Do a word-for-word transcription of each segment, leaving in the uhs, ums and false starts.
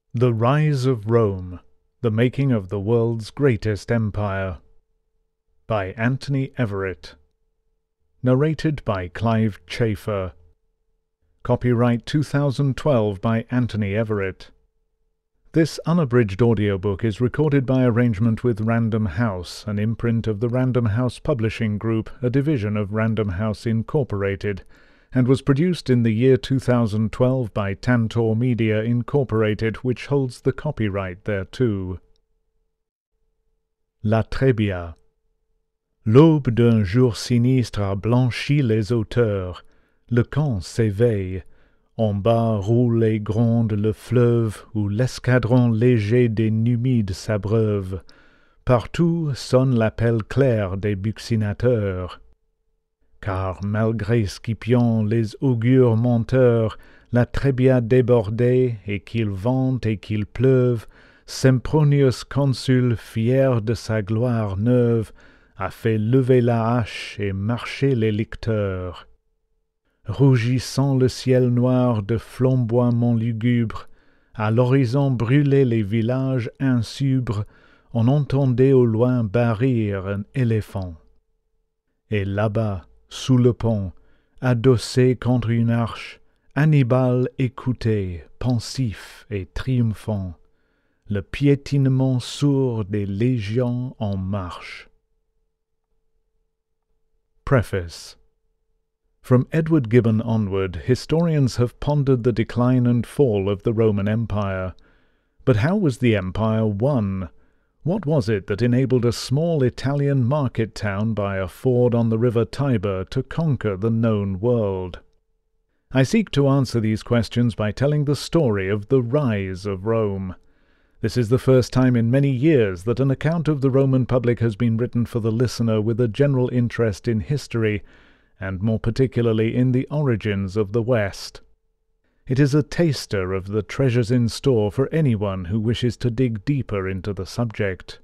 The Rise of Rome, the Making of the World's Greatest Empire, by Anthony Everitt. Narrated by Clive Chafer. Copyright two thousand twelve by Anthony Everitt. This unabridged audiobook is recorded by arrangement with Random House, an imprint of the Random House Publishing Group, a division of Random House Incorporated, and was produced in the year two thousand twelve by Tantor Media Incorporated, which holds the copyright thereto. La Trébia. L'aube d'un jour sinistre a blanchi les hauteurs. Le camp s'éveille. En bas roule et gronde le fleuve où l'escadron léger des Numides s'abreuve. Partout sonne l'appel clair des buccinateurs. Car malgré Scipion les augures menteurs, la Trébia débordée, et qu'il vente et qu'il pleuve, Sempronius consul, fier de sa gloire neuve, a fait lever la hache et marcher les licteurs. Rougissant le ciel noir de flamboiements lugubres, à l'horizon brûlaient les villages insubres, on entendait au loin barrir un éléphant. Et là-bas, sous le pont, adossé contre une arche, Hannibal écoutait, pensif et triomphant, le piétinement sourd des légions en marche. Preface. From Edward Gibbon onward, historians have pondered the decline and fall of the Roman Empire. But how was the empire won? What was it that enabled a small Italian market town by a ford on the river Tiber to conquer the known world? I seek to answer these questions by telling the story of the rise of Rome. This is the first time in many years that an account of the Roman public has been written for the listener with a general interest in history, and more particularly in the origins of the West. It is a taster of the treasures in store for anyone who wishes to dig deeper into the subject.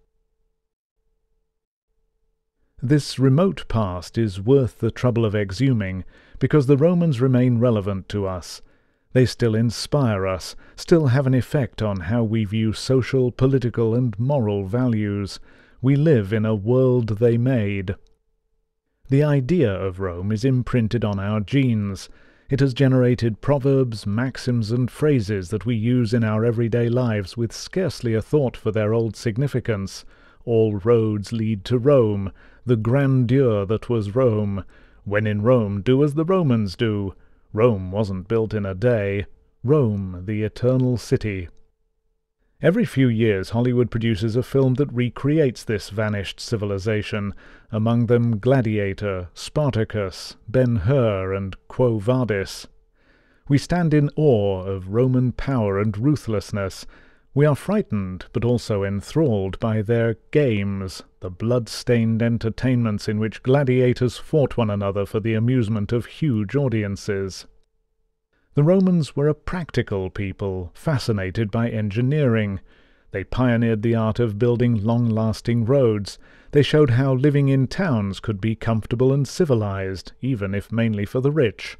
This remote past is worth the trouble of exhuming, because the Romans remain relevant to us. They still inspire us, still have an effect on how we view social, political, and moral values. We live in a world they made. The idea of Rome is imprinted on our genes. It has generated proverbs, maxims, and phrases that we use in our everyday lives with scarcely a thought for their old significance. All roads lead to Rome, the grandeur that was Rome. When in Rome, do as the Romans do. Rome wasn't built in a day. Rome, the eternal city. Every few years Hollywood produces a film that recreates this vanished civilization, among them Gladiator, Spartacus, Ben-Hur, and Quo Vadis. We stand in awe of Roman power and ruthlessness. We are frightened, but also enthralled by their games, the blood-stained entertainments in which gladiators fought one another for the amusement of huge audiences. The Romans were a practical people, fascinated by engineering. They pioneered the art of building long-lasting roads. They showed how living in towns could be comfortable and civilized, even if mainly for the rich.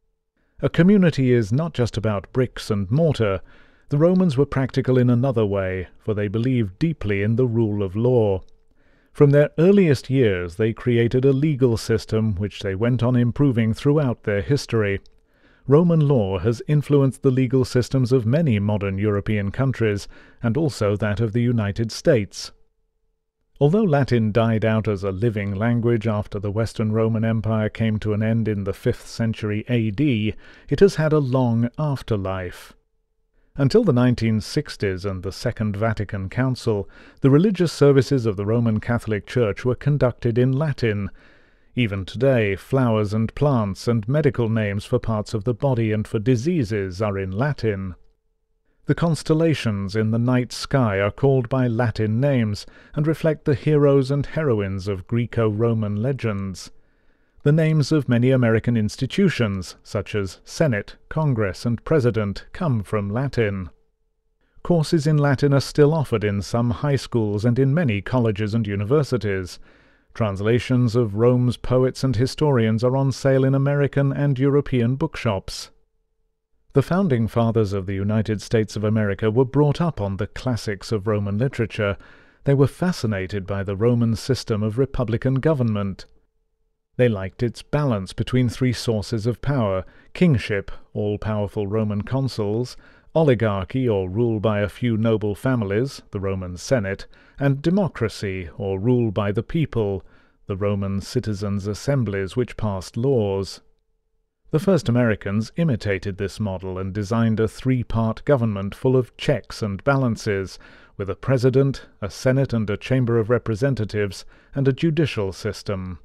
A community is not just about bricks and mortar. The Romans were practical in another way, for they believed deeply in the rule of law. From their earliest years they created a legal system which they went on improving throughout their history. Roman law has influenced the legal systems of many modern European countries, and also that of the United States. Although Latin died out as a living language after the Western Roman Empire came to an end in the fifth century A D, it has had a long afterlife. Until the nineteen sixties and the Second Vatican Council, the religious services of the Roman Catholic Church were conducted in Latin. Even today, flowers and plants and medical names for parts of the body and for diseases are in Latin. The constellations in the night sky are called by Latin names and reflect the heroes and heroines of Greco-Roman legends. The names of many American institutions, such as Senate, Congress, and President, come from Latin. Courses in Latin are still offered in some high schools and in many colleges and universities. Translations of Rome's poets and historians are on sale in American and European bookshops. The founding fathers of the United States of America were brought up on the classics of Roman literature. They were fascinated by the Roman system of republican government. They liked its balance between three sources of power: kingship, all-powerful Roman consuls; oligarchy, or rule by a few noble families, the Roman Senate; and democracy, or rule by the people, the Roman citizens' assemblies which passed laws. The first Americans imitated this model and designed a three-part government full of checks and balances, with a president, a senate and a chamber of representatives, and a judicial system.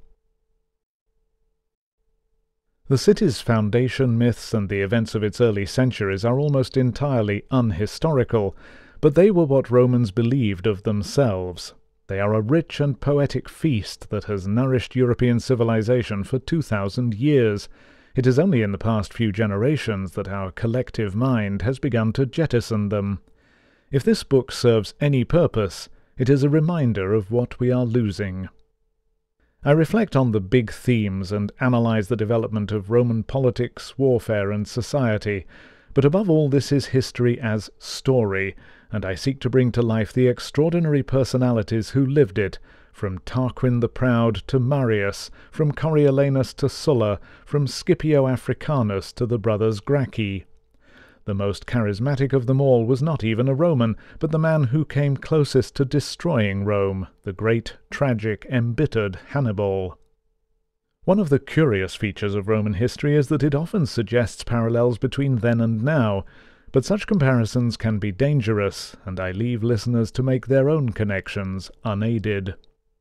The city's foundation myths and the events of its early centuries are almost entirely unhistorical, but they were what Romans believed of themselves. They are a rich and poetic feast that has nourished European civilization for two thousand years. It is only in the past few generations that our collective mind has begun to jettison them. If this book serves any purpose, it is a reminder of what we are losing. I reflect on the big themes and analyze the development of Roman politics, warfare, and society, but above all this is history as story, and I seek to bring to life the extraordinary personalities who lived it, from Tarquin the Proud to Marius, from Coriolanus to Sulla, from Scipio Africanus to the brothers Gracchi. The most charismatic of them all was not even a Roman, but the man who came closest to destroying Rome, the great, tragic, embittered Hannibal. One of the curious features of Roman history is that it often suggests parallels between then and now, but such comparisons can be dangerous, and I leave listeners to make their own connections unaided.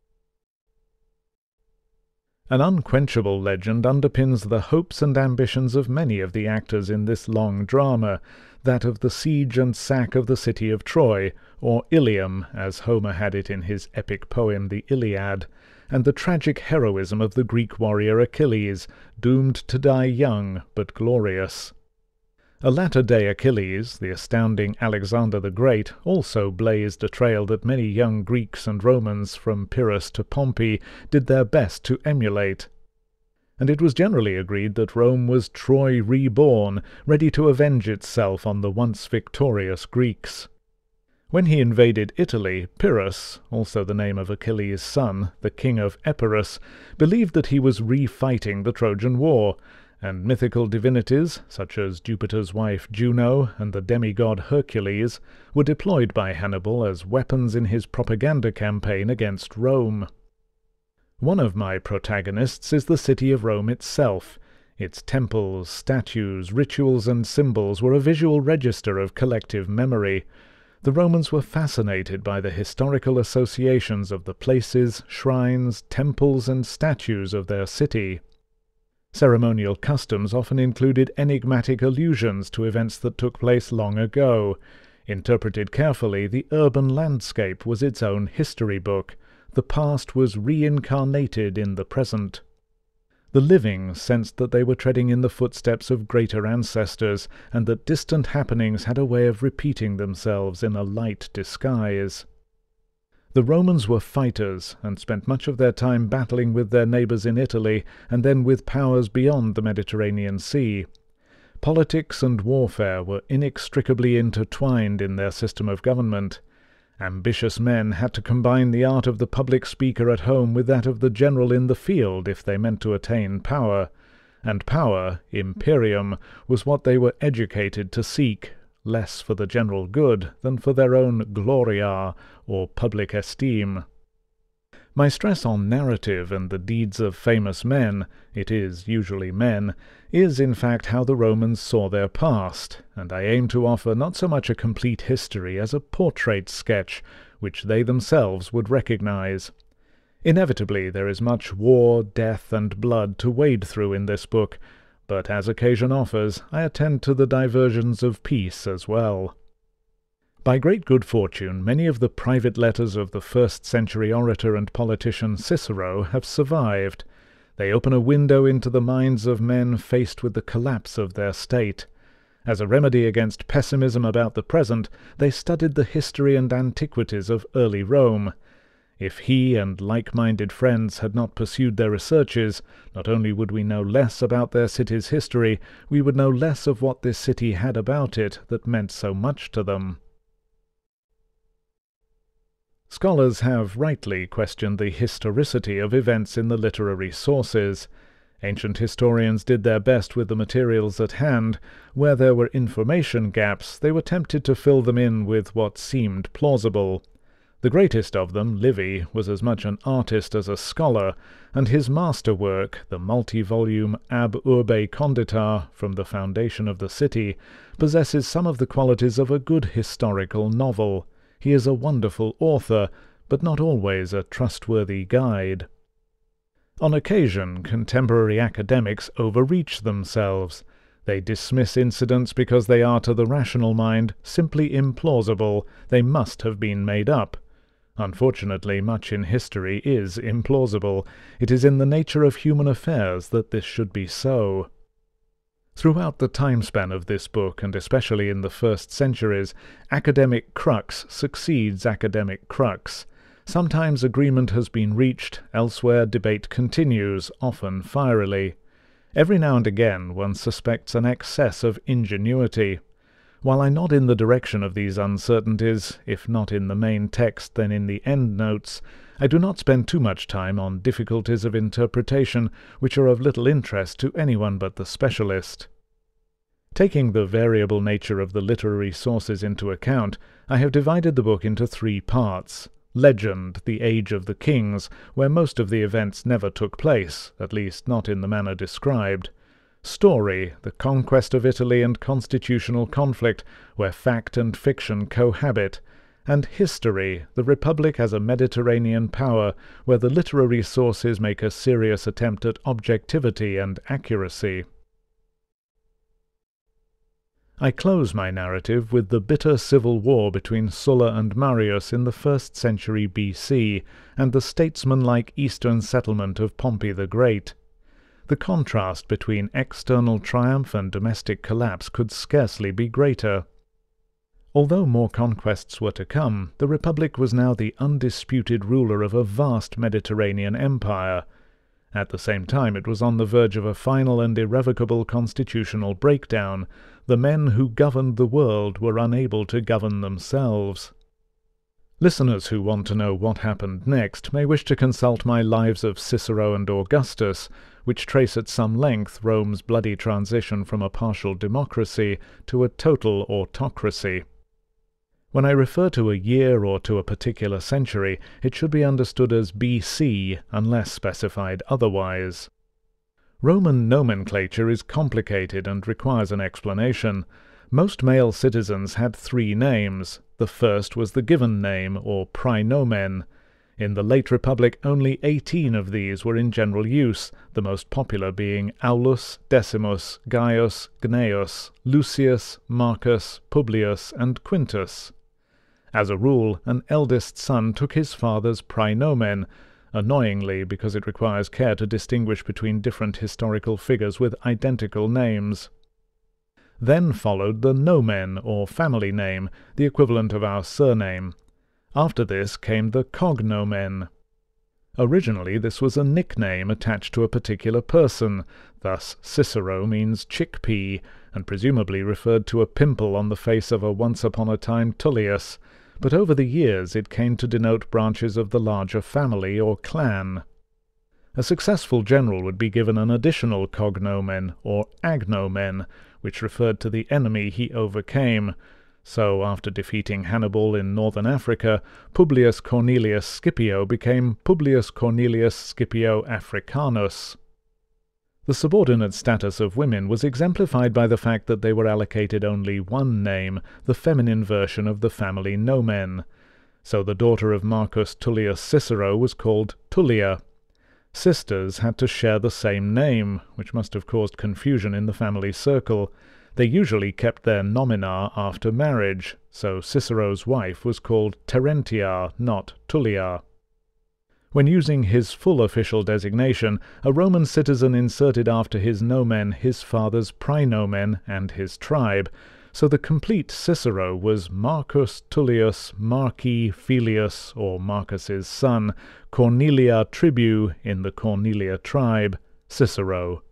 An unquenchable legend underpins the hopes and ambitions of many of the actors in this long drama, that of the siege and sack of the city of Troy, or Ilium, as Homer had it in his epic poem the Iliad, and the tragic heroism of the Greek warrior Achilles, doomed to die young but glorious. A latter-day Achilles, the astounding Alexander the Great, also blazed a trail that many young Greeks and Romans from Pyrrhus to Pompey did their best to emulate. And it was generally agreed that Rome was Troy reborn, ready to avenge itself on the once victorious Greeks. When he invaded Italy, Pyrrhus, also the name of Achilles' son, the king of Epirus, believed that he was re-fighting the Trojan War, and mythical divinities, such as Jupiter's wife Juno and the demigod Hercules, were deployed by Hannibal as weapons in his propaganda campaign against Rome. One of my protagonists is the city of Rome itself. Its temples, statues, rituals and symbols were a visual register of collective memory. The Romans were fascinated by the historical associations of the places, shrines, temples and statues of their city. Ceremonial customs often included enigmatic allusions to events that took place long ago. Interpreted carefully, the urban landscape was its own history book. The past was reincarnated in the present. The living sensed that they were treading in the footsteps of greater ancestors, and that distant happenings had a way of repeating themselves in a light disguise. The Romans were fighters, and spent much of their time battling with their neighbours in Italy, and then with powers beyond the Mediterranean Sea. Politics and warfare were inextricably intertwined in their system of government. Ambitious men had to combine the art of the public speaker at home with that of the general in the field if they meant to attain power, and power, imperium, was what they were educated to seek, less for the general good than for their own gloria, or public esteem. My stress on narrative and the deeds of famous men, it is usually men, is in fact how the Romans saw their past, and I aim to offer not so much a complete history as a portrait sketch, which they themselves would recognize. Inevitably there is much war, death, and blood to wade through in this book, but as occasion offers, I attend to the diversions of peace as well. By great good fortune, many of the private letters of the first-century orator and politician Cicero have survived. They open a window into the minds of men faced with the collapse of their state. As a remedy against pessimism about the present, they studied the history and antiquities of early Rome. If he and like-minded friends had not pursued their researches, not only would we know less about their city's history, we would know less of what this city had about it that meant so much to them. Scholars have rightly questioned the historicity of events in the literary sources. Ancient historians did their best with the materials at hand. Where there were information gaps, they were tempted to fill them in with what seemed plausible. The greatest of them, Livy, was as much an artist as a scholar, and his masterwork, the multi-volume Ab Urbe Condita, From the Foundation of the City, possesses some of the qualities of a good historical novel. He is a wonderful author, but not always a trustworthy guide. On occasion, contemporary academics overreach themselves. They dismiss incidents because they are to the rational mind simply implausible. They must have been made up. Unfortunately, much in history is implausible. It is in the nature of human affairs that this should be so. Throughout the time span of this book, and especially in the first centuries, academic crux succeeds academic crux. Sometimes agreement has been reached, elsewhere debate continues, often fierily. Every now and again one suspects an excess of ingenuity. While I nod in the direction of these uncertainties, if not in the main text then in the endnotes, I do not spend too much time on difficulties of interpretation which are of little interest to anyone but the specialist. Taking the variable nature of the literary sources into account, I have divided the book into three parts. Legend, the age of the kings, where most of the events never took place, at least not in the manner described. Story, the conquest of Italy and constitutional conflict, where fact and fiction cohabit. And history, the Republic as a Mediterranean power, where the literary sources make a serious attempt at objectivity and accuracy. I close my narrative with the bitter civil war between Sulla and Marius in the first century B C, and the statesmanlike eastern settlement of Pompey the Great. The contrast between external triumph and domestic collapse could scarcely be greater. Although more conquests were to come, the Republic was now the undisputed ruler of a vast Mediterranean empire. At the same time it was on the verge of a final and irrevocable constitutional breakdown. The men who governed the world were unable to govern themselves. Listeners who want to know what happened next may wish to consult my Lives of Cicero and Augustus, which trace at some length Rome's bloody transition from a partial democracy to a total autocracy. When I refer to a year or to a particular century, it should be understood as B C, unless specified otherwise. Roman nomenclature is complicated and requires an explanation. Most male citizens had three names. The first was the given name, or praenomen. In the late Republic only eighteen of these were in general use, the most popular being Aulus, Decimus, Gaius, Gnaeus, Lucius, Marcus, Publius, and Quintus. As a rule, an eldest son took his father's praenomen, annoyingly because it requires care to distinguish between different historical figures with identical names. Then followed the nomen, or family name, the equivalent of our surname. After this came the cognomen. Originally this was a nickname attached to a particular person, thus Cicero means chickpea, and presumably referred to a pimple on the face of a once-upon-a-time Tullius, but over the years it came to denote branches of the larger family or clan. A successful general would be given an additional cognomen, or agnomen, which referred to the enemy he overcame. So, after defeating Hannibal in northern Africa, Publius Cornelius Scipio became Publius Cornelius Scipio Africanus. The subordinate status of women was exemplified by the fact that they were allocated only one name, the feminine version of the family nomen. So the daughter of Marcus Tullius Cicero was called Tullia. Sisters had to share the same name, which must have caused confusion in the family circle. They usually kept their nomina after marriage, so Cicero's wife was called Terentia, not Tullia. When using his full official designation, a Roman citizen inserted after his nomen his father's praenomen and his tribe, so the complete Cicero was Marcus Tullius Marci Filius, or Marcus's son, Cornelia Tribu in the Cornelia tribe, Cicero.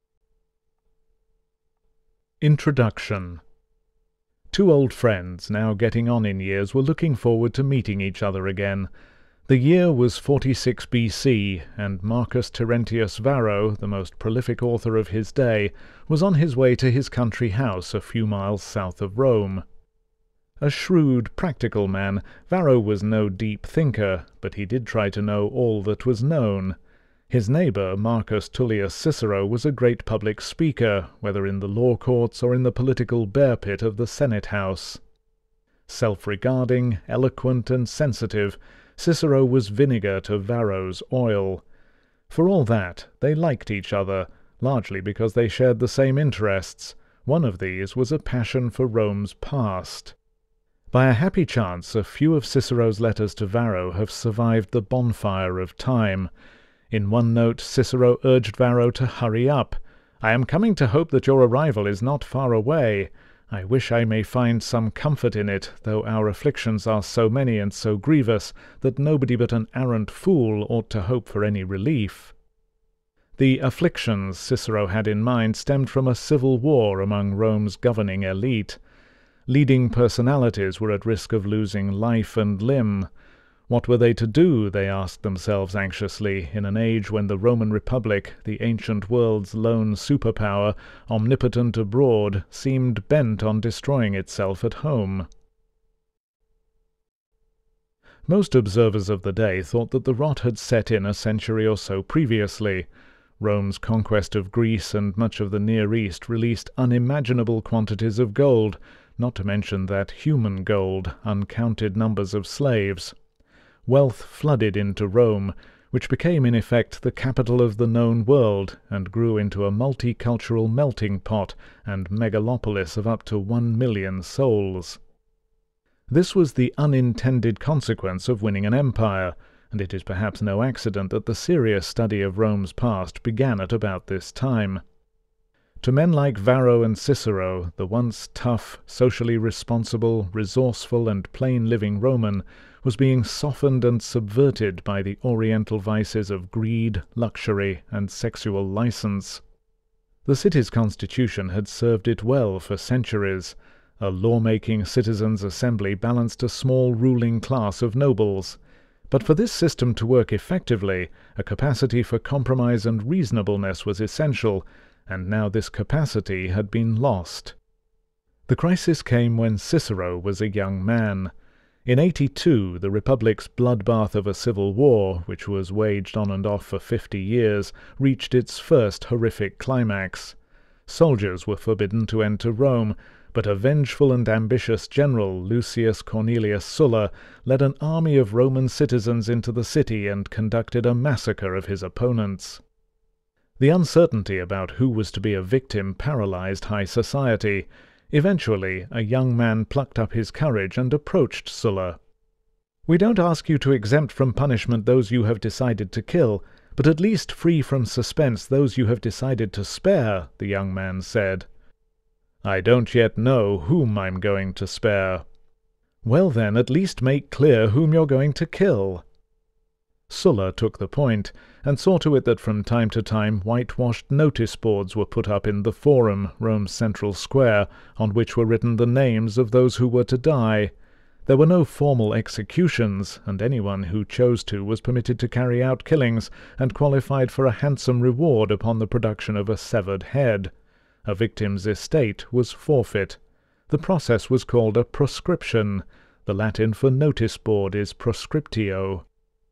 Introduction. Two old friends, now getting on in years, were looking forward to meeting each other again. The year was forty-six B C, and Marcus Terentius Varro, the most prolific author of his day, was on his way to his country house a few miles south of Rome. A shrewd, practical man, Varro was no deep thinker, but he did try to know all that was known. His neighbour, Marcus Tullius Cicero, was a great public speaker, whether in the law courts or in the political bear-pit of the Senate House. Self-regarding, eloquent, and sensitive, Cicero was vinegar to Varro's oil. For all that, they liked each other, largely because they shared the same interests. One of these was a passion for Rome's past. By a happy chance, a few of Cicero's letters to Varro have survived the bonfire of time. In one note, Cicero urged Varro to hurry up. "I am coming to hope that your arrival is not far away. I wish I may find some comfort in it, though our afflictions are so many and so grievous that nobody but an arrant fool ought to hope for any relief." The afflictions Cicero had in mind stemmed from a civil war among Rome's governing elite. Leading personalities were at risk of losing life and limb. What were they to do, they asked themselves anxiously, in an age when the Roman Republic, the ancient world's lone superpower, omnipotent abroad, seemed bent on destroying itself at home? Most observers of the day thought that the rot had set in a century or so previously. Rome's conquest of Greece and much of the Near East released unimaginable quantities of gold, not to mention that human gold, uncounted numbers of slaves. Wealth flooded into Rome, which became in effect the capital of the known world, and grew into a multicultural melting pot and megalopolis of up to one million souls. This was the unintended consequence of winning an empire, and it is perhaps no accident that the serious study of Rome's past began at about this time. To men like Varro and Cicero, the once tough, socially responsible, resourceful, and plain-living Roman was being softened and subverted by the oriental vices of greed, luxury, and sexual license. The city's constitution had served it well for centuries. A law-making citizens' assembly balanced a small ruling class of nobles. But for this system to work effectively, a capacity for compromise and reasonableness was essential, and now this capacity had been lost. The crisis came when Cicero was a young man. In eighty-two, the Republic's bloodbath of a civil war, which was waged on and off for fifty years, reached its first horrific climax. Soldiers were forbidden to enter Rome, but a vengeful and ambitious general, Lucius Cornelius Sulla, led an army of Roman citizens into the city and conducted a massacre of his opponents. The uncertainty about who was to be a victim paralyzed high society. Eventually, a young man plucked up his courage and approached Sulla. "We don't ask you to exempt from punishment those you have decided to kill, but at least free from suspense those you have decided to spare," the young man said. "I don't yet know whom I'm going to spare." "Well then, at least make clear whom you're going to kill." Sulla took the point, and saw to it that from time to time whitewashed notice boards were put up in the Forum, Rome's central square, on which were written the names of those who were to die. There were no formal executions, and anyone who chose to was permitted to carry out killings, and qualified for a handsome reward upon the production of a severed head. A victim's estate was forfeit. The process was called a proscription. The Latin for notice board is proscriptio.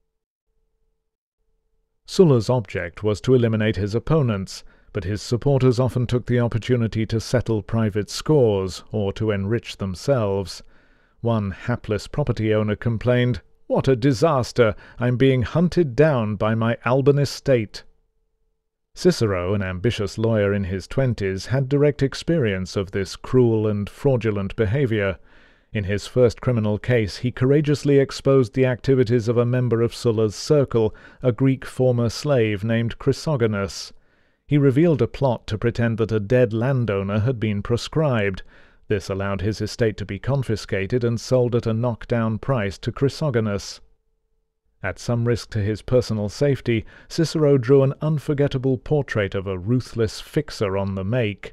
Sulla's object was to eliminate his opponents, but his supporters often took the opportunity to settle private scores, or to enrich themselves. One hapless property owner complained, "What a disaster! I'm being hunted down by my Alban estate." Cicero, an ambitious lawyer in his twenties, had direct experience of this cruel and fraudulent behavior. In his first criminal case he courageously exposed the activities of a member of Sulla's circle, a Greek former slave named Chrysogonus. He revealed a plot to pretend that a dead landowner had been proscribed. This allowed his estate to be confiscated and sold at a knockdown price to Chrysogonus. At some risk to his personal safety, Cicero drew an unforgettable portrait of a ruthless fixer on the make.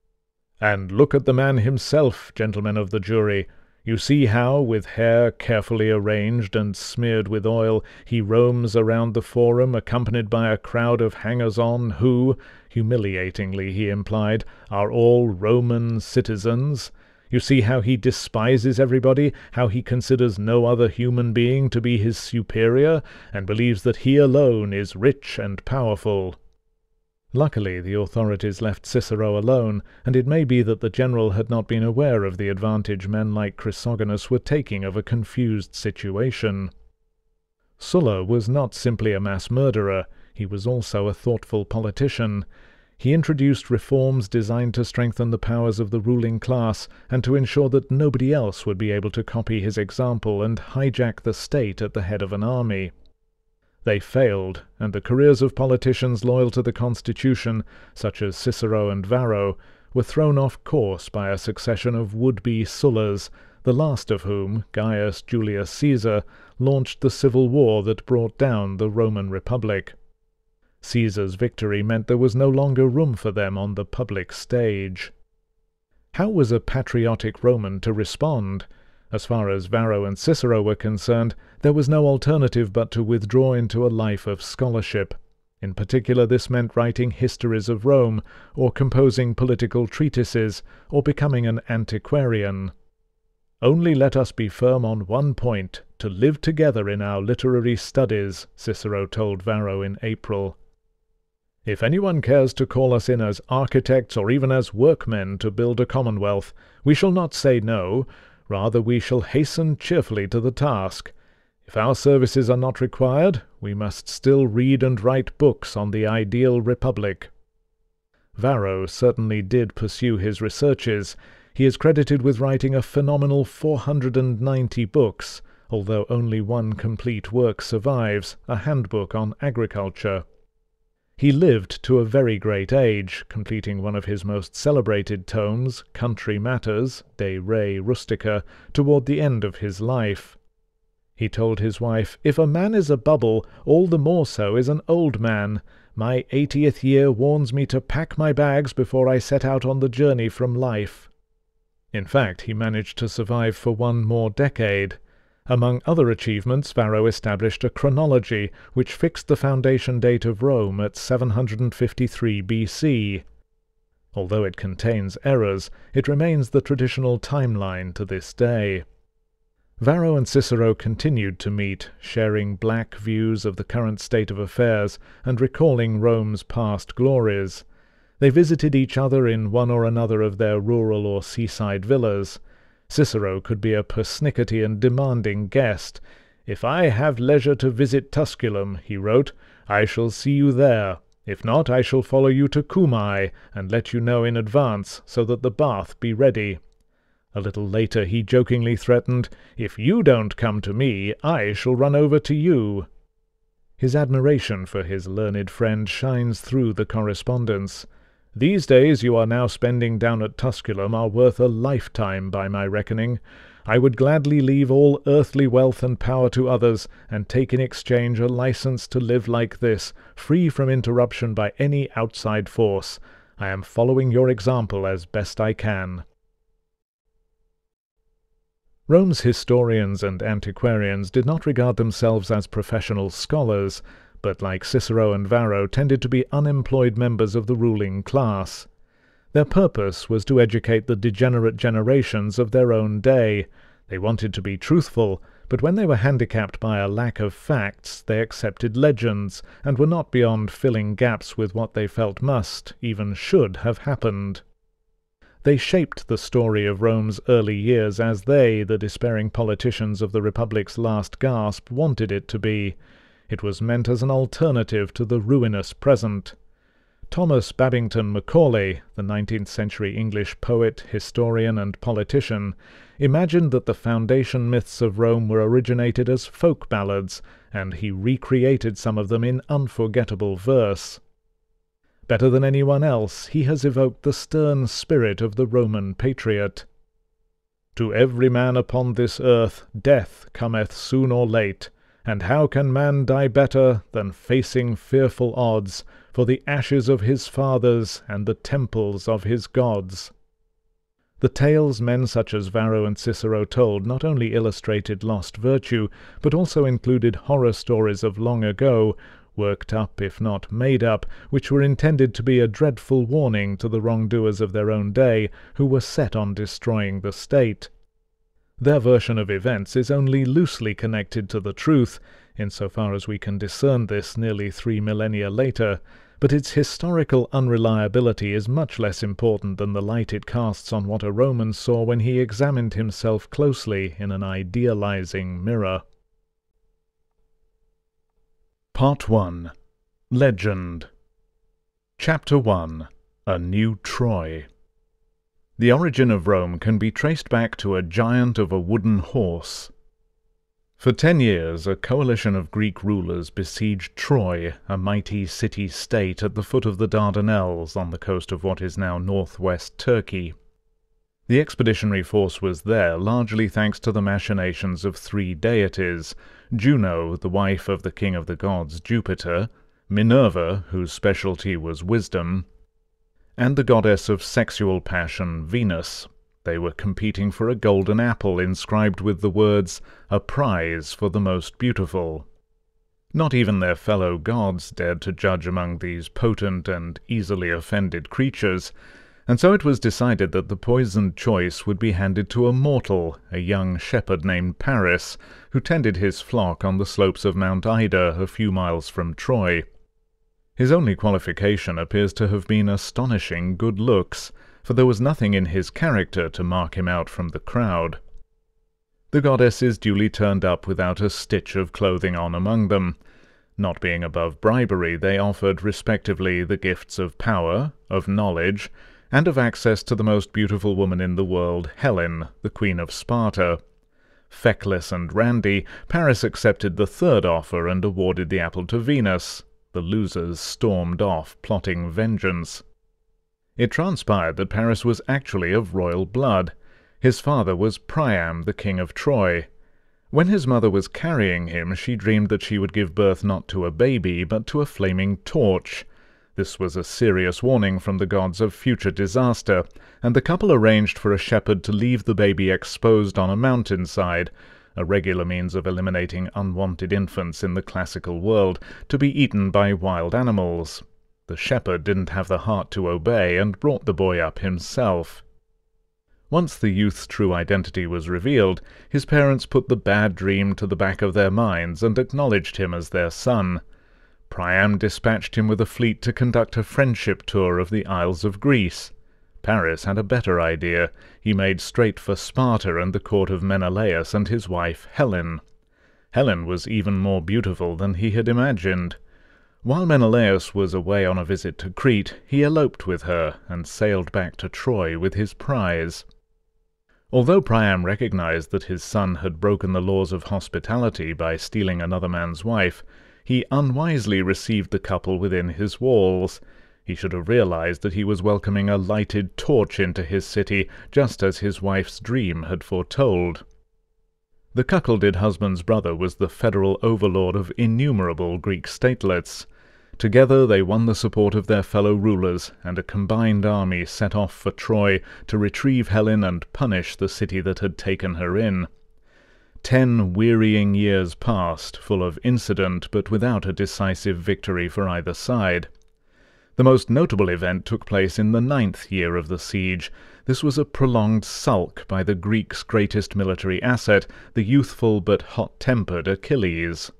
"And look at the man himself, gentlemen of the jury. You see how, with hair carefully arranged and smeared with oil, he roams around the forum accompanied by a crowd of hangers-on who, humiliatingly he implied, are all Roman citizens. You see how he despises everybody, how he considers no other human being to be his superior, and believes that he alone is rich and powerful." Luckily, the authorities left Cicero alone, and it may be that the general had not been aware of the advantage men like Chrysogonus were taking of a confused situation. Sulla was not simply a mass murderer, he was also a thoughtful politician. He introduced reforms designed to strengthen the powers of the ruling class and to ensure that nobody else would be able to copy his example and hijack the state at the head of an army. They failed, and the careers of politicians loyal to the constitution, such as Cicero and Varro, were thrown off course by a succession of would-be Sullas, the last of whom, Gaius Julius Caesar, launched the civil war that brought down the Roman Republic. Caesar's victory meant there was no longer room for them on the public stage. How was a patriotic Roman to respond? As far as Varro and Cicero were concerned, there was no alternative but to withdraw into a life of scholarship. In particular, this meant writing histories of Rome, or composing political treatises, or becoming an antiquarian. "Only let us be firm on one point, to live together in our literary studies," Cicero told Varro in April. "If anyone cares to call us in as architects or even as workmen to build a commonwealth, we shall not say no, rather we shall hasten cheerfully to the task. If our services are not required, we must still read and write books on the ideal republic." Varro certainly did pursue his researches. He is credited with writing a phenomenal four hundred ninety books, although only one complete work survives, a handbook on agriculture. He lived to a very great age, completing one of his most celebrated tomes, Country Matters, De Re Rustica, toward the end of his life. He told his wife, "If a man is a bubble, all the more so is an old man. My eightieth year warns me to pack my bags before I set out on the journey from life." In fact, he managed to survive for one more decade. Among other achievements, Varro established a chronology, which fixed the foundation date of Rome at seven hundred fifty-three B C. Although it contains errors, it remains the traditional timeline to this day. Varro and Cicero continued to meet, sharing black views of the current state of affairs and recalling Rome's past glories. They visited each other in one or another of their rural or seaside villas. Cicero could be a persnickety and demanding guest. "If I have leisure to visit Tusculum," he wrote, "I shall see you there. If not, I shall follow you to Cumae, and let you know in advance, so that the bath be ready." A little later he jokingly threatened, "If you don't come to me, I shall run over to you." His admiration for his learned friend shines through the correspondence. "These days you are now spending down at Tusculum are worth a lifetime by my reckoning. I would gladly leave all earthly wealth and power to others, and take in exchange a license to live like this, free from interruption by any outside force. I am following your example as best I can." Rome's historians and antiquarians did not regard themselves as professional scholars, but like Cicero and Varro tended to be unemployed members of the ruling class. Their purpose was to educate the degenerate generations of their own day. They wanted to be truthful, but when they were handicapped by a lack of facts, they accepted legends, and were not beyond filling gaps with what they felt must, even should, have happened. They shaped the story of Rome's early years as they, the despairing politicians of the Republic's last gasp, wanted it to be. It was meant as an alternative to the ruinous present. Thomas Babington Macaulay, the nineteenth century English poet, historian, and politician, imagined that the foundation myths of Rome were originated as folk ballads, and he recreated some of them in unforgettable verse. Better than anyone else, he has evoked the stern spirit of the Roman patriot. To every man upon this earth death cometh soon or late, and how can man die better than facing fearful odds for the ashes of his fathers and the temples of his gods? The tales men such as Varro and Cicero told not only illustrated lost virtue, but also included horror stories of long ago, worked up if not made up, which were intended to be a dreadful warning to the wrongdoers of their own day, who were set on destroying the state. Their version of events is only loosely connected to the truth, insofar as we can discern this nearly three millennia later, but its historical unreliability is much less important than the light it casts on what a Roman saw when he examined himself closely in an idealizing mirror. Part one. Legend. Chapter one. A New Troy. The origin of Rome can be traced back to a giant of a wooden horse. For ten years a coalition of Greek rulers besieged Troy, a mighty city-state at the foot of the Dardanelles on the coast of what is now northwest Turkey. The expeditionary force was there largely thanks to the machinations of three deities: Juno, the wife of the king of the gods Jupiter, Minerva, whose specialty was wisdom, and the goddess of sexual passion Venus. They were competing for a golden apple inscribed with the words, "A prize for the most beautiful." Not even their fellow gods dared to judge among these potent and easily offended creatures, and so it was decided that the poisoned choice would be handed to a mortal, a young shepherd named Paris, who tended his flock on the slopes of Mount Ida a few miles from Troy. His only qualification appears to have been astonishing good looks, for there was nothing in his character to mark him out from the crowd. The goddesses duly turned up without a stitch of clothing on among them. Not being above bribery, they offered respectively the gifts of power, of knowledge, and of access to the most beautiful woman in the world, Helen, the Queen of Sparta. Feckless and randy, Paris accepted the third offer and awarded the apple to Venus. The losers stormed off, plotting vengeance. It transpired that Paris was actually of royal blood. His father was Priam, the king of Troy. When his mother was carrying him, she dreamed that she would give birth not to a baby, but to a flaming torch. This was a serious warning from the gods of future disaster, and the couple arranged for a shepherd to leave the baby exposed on a mountainside, a regular means of eliminating unwanted infants in the classical world, to be eaten by wild animals. The shepherd didn't have the heart to obey, and brought the boy up himself. Once the youth's true identity was revealed, his parents put the bad dream to the back of their minds and acknowledged him as their son. Priam dispatched him with a fleet to conduct a friendship tour of the Isles of Greece. Paris had a better idea. He made straight for Sparta and the court of Menelaus and his wife Helen. Helen was even more beautiful than he had imagined. While Menelaus was away on a visit to Crete, he eloped with her and sailed back to Troy with his prize. Although Priam recognized that his son had broken the laws of hospitality by stealing another man's wife, he unwisely received the couple within his walls. He should have realized that he was welcoming a lighted torch into his city, just as his wife's dream had foretold. The cuckolded husband's brother was the federal overlord of innumerable Greek statelets. Together they won the support of their fellow rulers, and a combined army set off for Troy to retrieve Helen and punish the city that had taken her in. Ten wearying years passed, full of incident, but without a decisive victory for either side. The most notable event took place in the ninth year of the siege. This was a prolonged sulk by the Greeks' greatest military asset, the youthful but hot-tempered Achilles.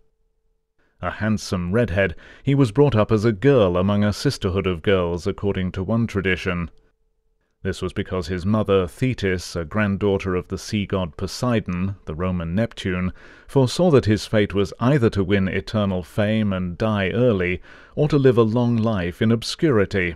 A handsome redhead, he was brought up as a girl among a sisterhood of girls, according to one tradition. This was because his mother, Thetis, a granddaughter of the sea-god Poseidon, the Roman Neptune, foresaw that his fate was either to win eternal fame and die early, or to live a long life in obscurity.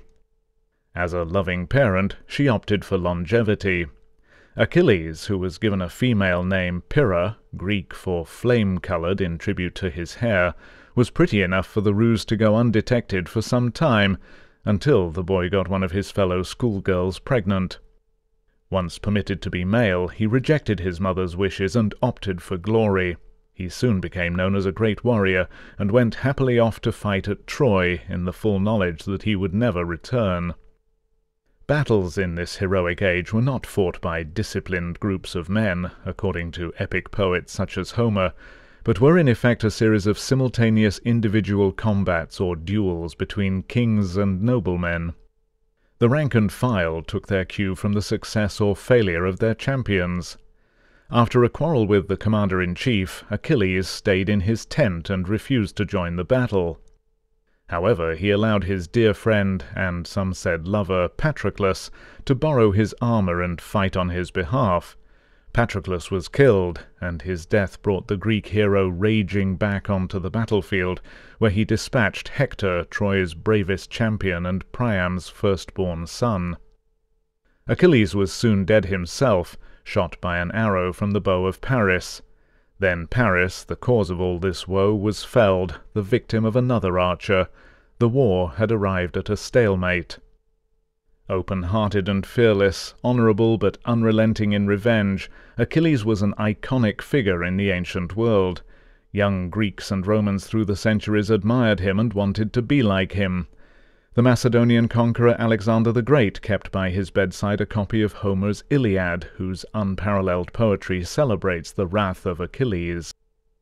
As a loving parent, she opted for longevity. Achilles, who was given a female name Pyrrha, Greek for flame-coloured in tribute to his hair, was pretty enough for the ruse to go undetected for some time, until the boy got one of his fellow schoolgirls pregnant. Once permitted to be male, he rejected his mother's wishes and opted for glory. He soon became known as a great warrior, and went happily off to fight at Troy, in the full knowledge that he would never return. Battles in this heroic age were not fought by disciplined groups of men, according to epic poets such as Homer, but were in effect a series of simultaneous individual combats or duels between kings and noblemen. The rank and file took their cue from the success or failure of their champions. After a quarrel with the commander-in-chief, Achilles stayed in his tent and refused to join the battle. However, he allowed his dear friend, and some said lover, Patroclus, to borrow his armour and fight on his behalf. Patroclus was killed, and his death brought the Greek hero raging back onto the battlefield, where he dispatched Hector, Troy's bravest champion and Priam's firstborn son. Achilles was soon dead himself, shot by an arrow from the bow of Paris. Then Paris, the cause of all this woe, was felled, the victim of another archer. The war had arrived at a stalemate. Open-hearted and fearless, honourable but unrelenting in revenge, Achilles was an iconic figure in the ancient world. Young Greeks and Romans through the centuries admired him and wanted to be like him. The Macedonian conqueror Alexander the Great kept by his bedside a copy of Homer's Iliad, whose unparalleled poetry celebrates the wrath of Achilles.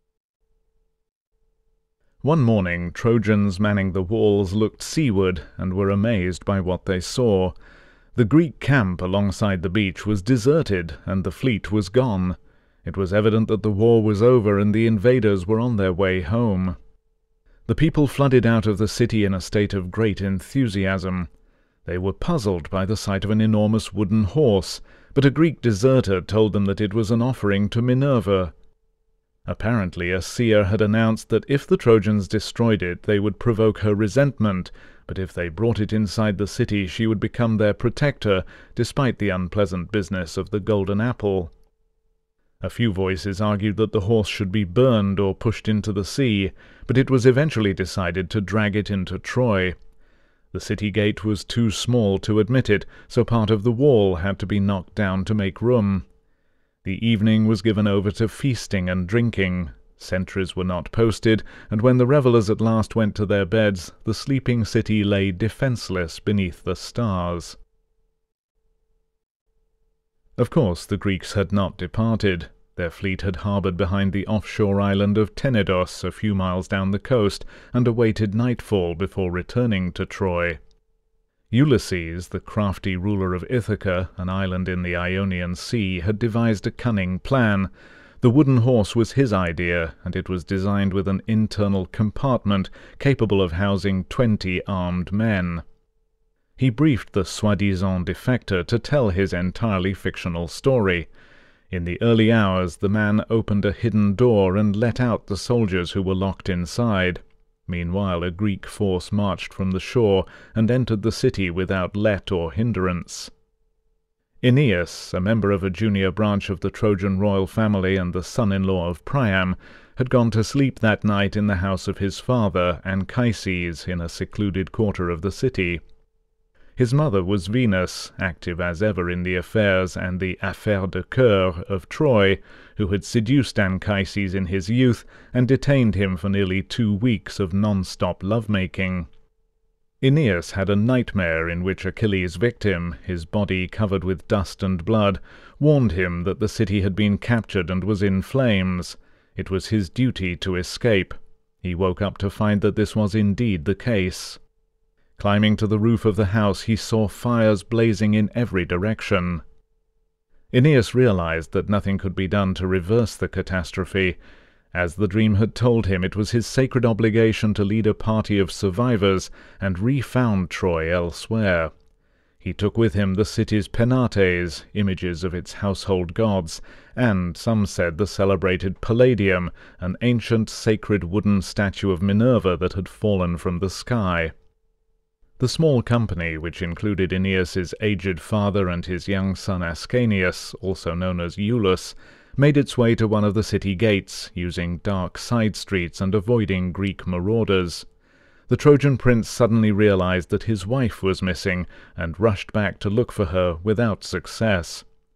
One morning, Trojans manning the walls looked seaward and were amazed by what they saw. The Greek camp alongside the beach was deserted, and the fleet was gone. It was evident that the war was over and the invaders were on their way home. The people flooded out of the city in a state of great enthusiasm. They were puzzled by the sight of an enormous wooden horse, but a Greek deserter told them that it was an offering to Minerva. Apparently a seer had announced that if the Trojans destroyed it they would provoke her resentment, but if they brought it inside the city she would become their protector, despite the unpleasant business of the golden apple. A few voices argued that the horse should be burned or pushed into the sea, but it was eventually decided to drag it into Troy. The city gate was too small to admit it, so part of the wall had to be knocked down to make room. The evening was given over to feasting and drinking. Sentries were not posted, and when the revellers at last went to their beds, the sleeping city lay defenceless beneath the stars. Of course, the Greeks had not departed. Their fleet had harboured behind the offshore island of Tenedos, a few miles down the coast, and awaited nightfall before returning to Troy. Ulysses, the crafty ruler of Ithaca, an island in the Ionian Sea, had devised a cunning plan. The wooden horse was his idea, and it was designed with an internal compartment capable of housing twenty armed men. He briefed the soi-disant defector to tell his entirely fictional story. In the early hours the man opened a hidden door and let out the soldiers who were locked inside. Meanwhile a Greek force marched from the shore and entered the city without let or hindrance. Aeneas, a member of a junior branch of the Trojan royal family and the son-in-law of Priam, had gone to sleep that night in the house of his father, Anchises, in a secluded quarter of the city. His mother was Venus, active as ever in the affairs and the affaires de cœur of Troy, who had seduced Anchises in his youth and detained him for nearly two weeks of non-stop love-making. Aeneas had a nightmare in which Achilles' victim, his body covered with dust and blood, warned him that the city had been captured and was in flames. It was his duty to escape. He woke up to find that this was indeed the case. Climbing to the roof of the house, he saw fires blazing in every direction. Aeneas realized that nothing could be done to reverse the catastrophe. As the dream had told him, it was his sacred obligation to lead a party of survivors and refound Troy elsewhere. He took with him the city's penates, images of its household gods, and, some said, the celebrated Palladium, an ancient sacred wooden statue of Minerva that had fallen from the sky. The small company, which included Aeneas's aged father and his young son Ascanius, also known as Iulus, made its way to one of the city gates, using dark side streets and avoiding Greek marauders. The Trojan prince suddenly realized that his wife was missing, and rushed back to look for her without success.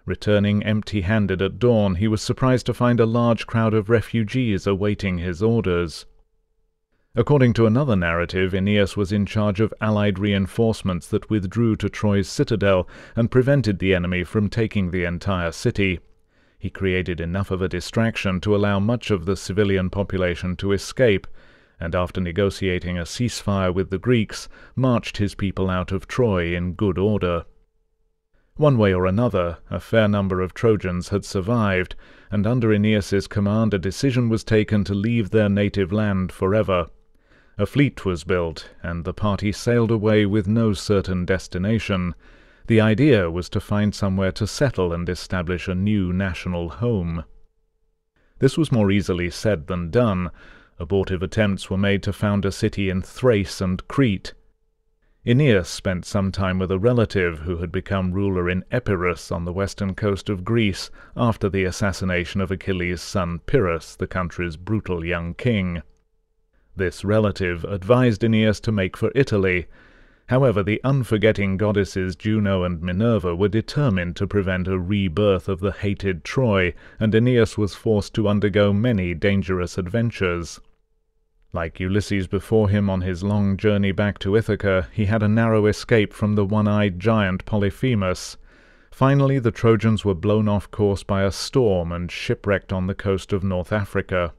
Returning empty-handed at dawn, he was surprised to find a large crowd of refugees awaiting his orders. According to another narrative, Aeneas was in charge of allied reinforcements that withdrew to Troy's citadel and prevented the enemy from taking the entire city. He created enough of a distraction to allow much of the civilian population to escape, and after negotiating a ceasefire with the Greeks, marched his people out of Troy in good order. One way or another, a fair number of Trojans had survived, and under Aeneas's command a decision was taken to leave their native land forever. A fleet was built, and the party sailed away with no certain destination. The idea was to find somewhere to settle and establish a new national home. This was more easily said than done. Abortive attempts were made to found a city in Thrace and Crete. Aeneas spent some time with a relative who had become ruler in Epirus on the western coast of Greece after the assassination of Achilles' son Pyrrhus, the country's brutal young king. This relative advised Aeneas to make for Italy. However, the unforgetting goddesses Juno and Minerva were determined to prevent a rebirth of the hated Troy, and Aeneas was forced to undergo many dangerous adventures. Like Ulysses before him on his long journey back to Ithaca, he had a narrow escape from the one-eyed giant Polyphemus. Finally, the Trojans were blown off course by a storm and shipwrecked on the coast of North Africa.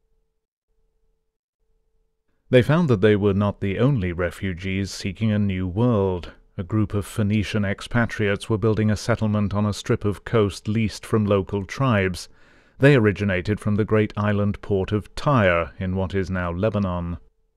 They found that they were not the only refugees seeking a new world. A group of Phoenician expatriates were building a settlement on a strip of coast leased from local tribes. They originated from the great island port of Tyre in what is now Lebanon.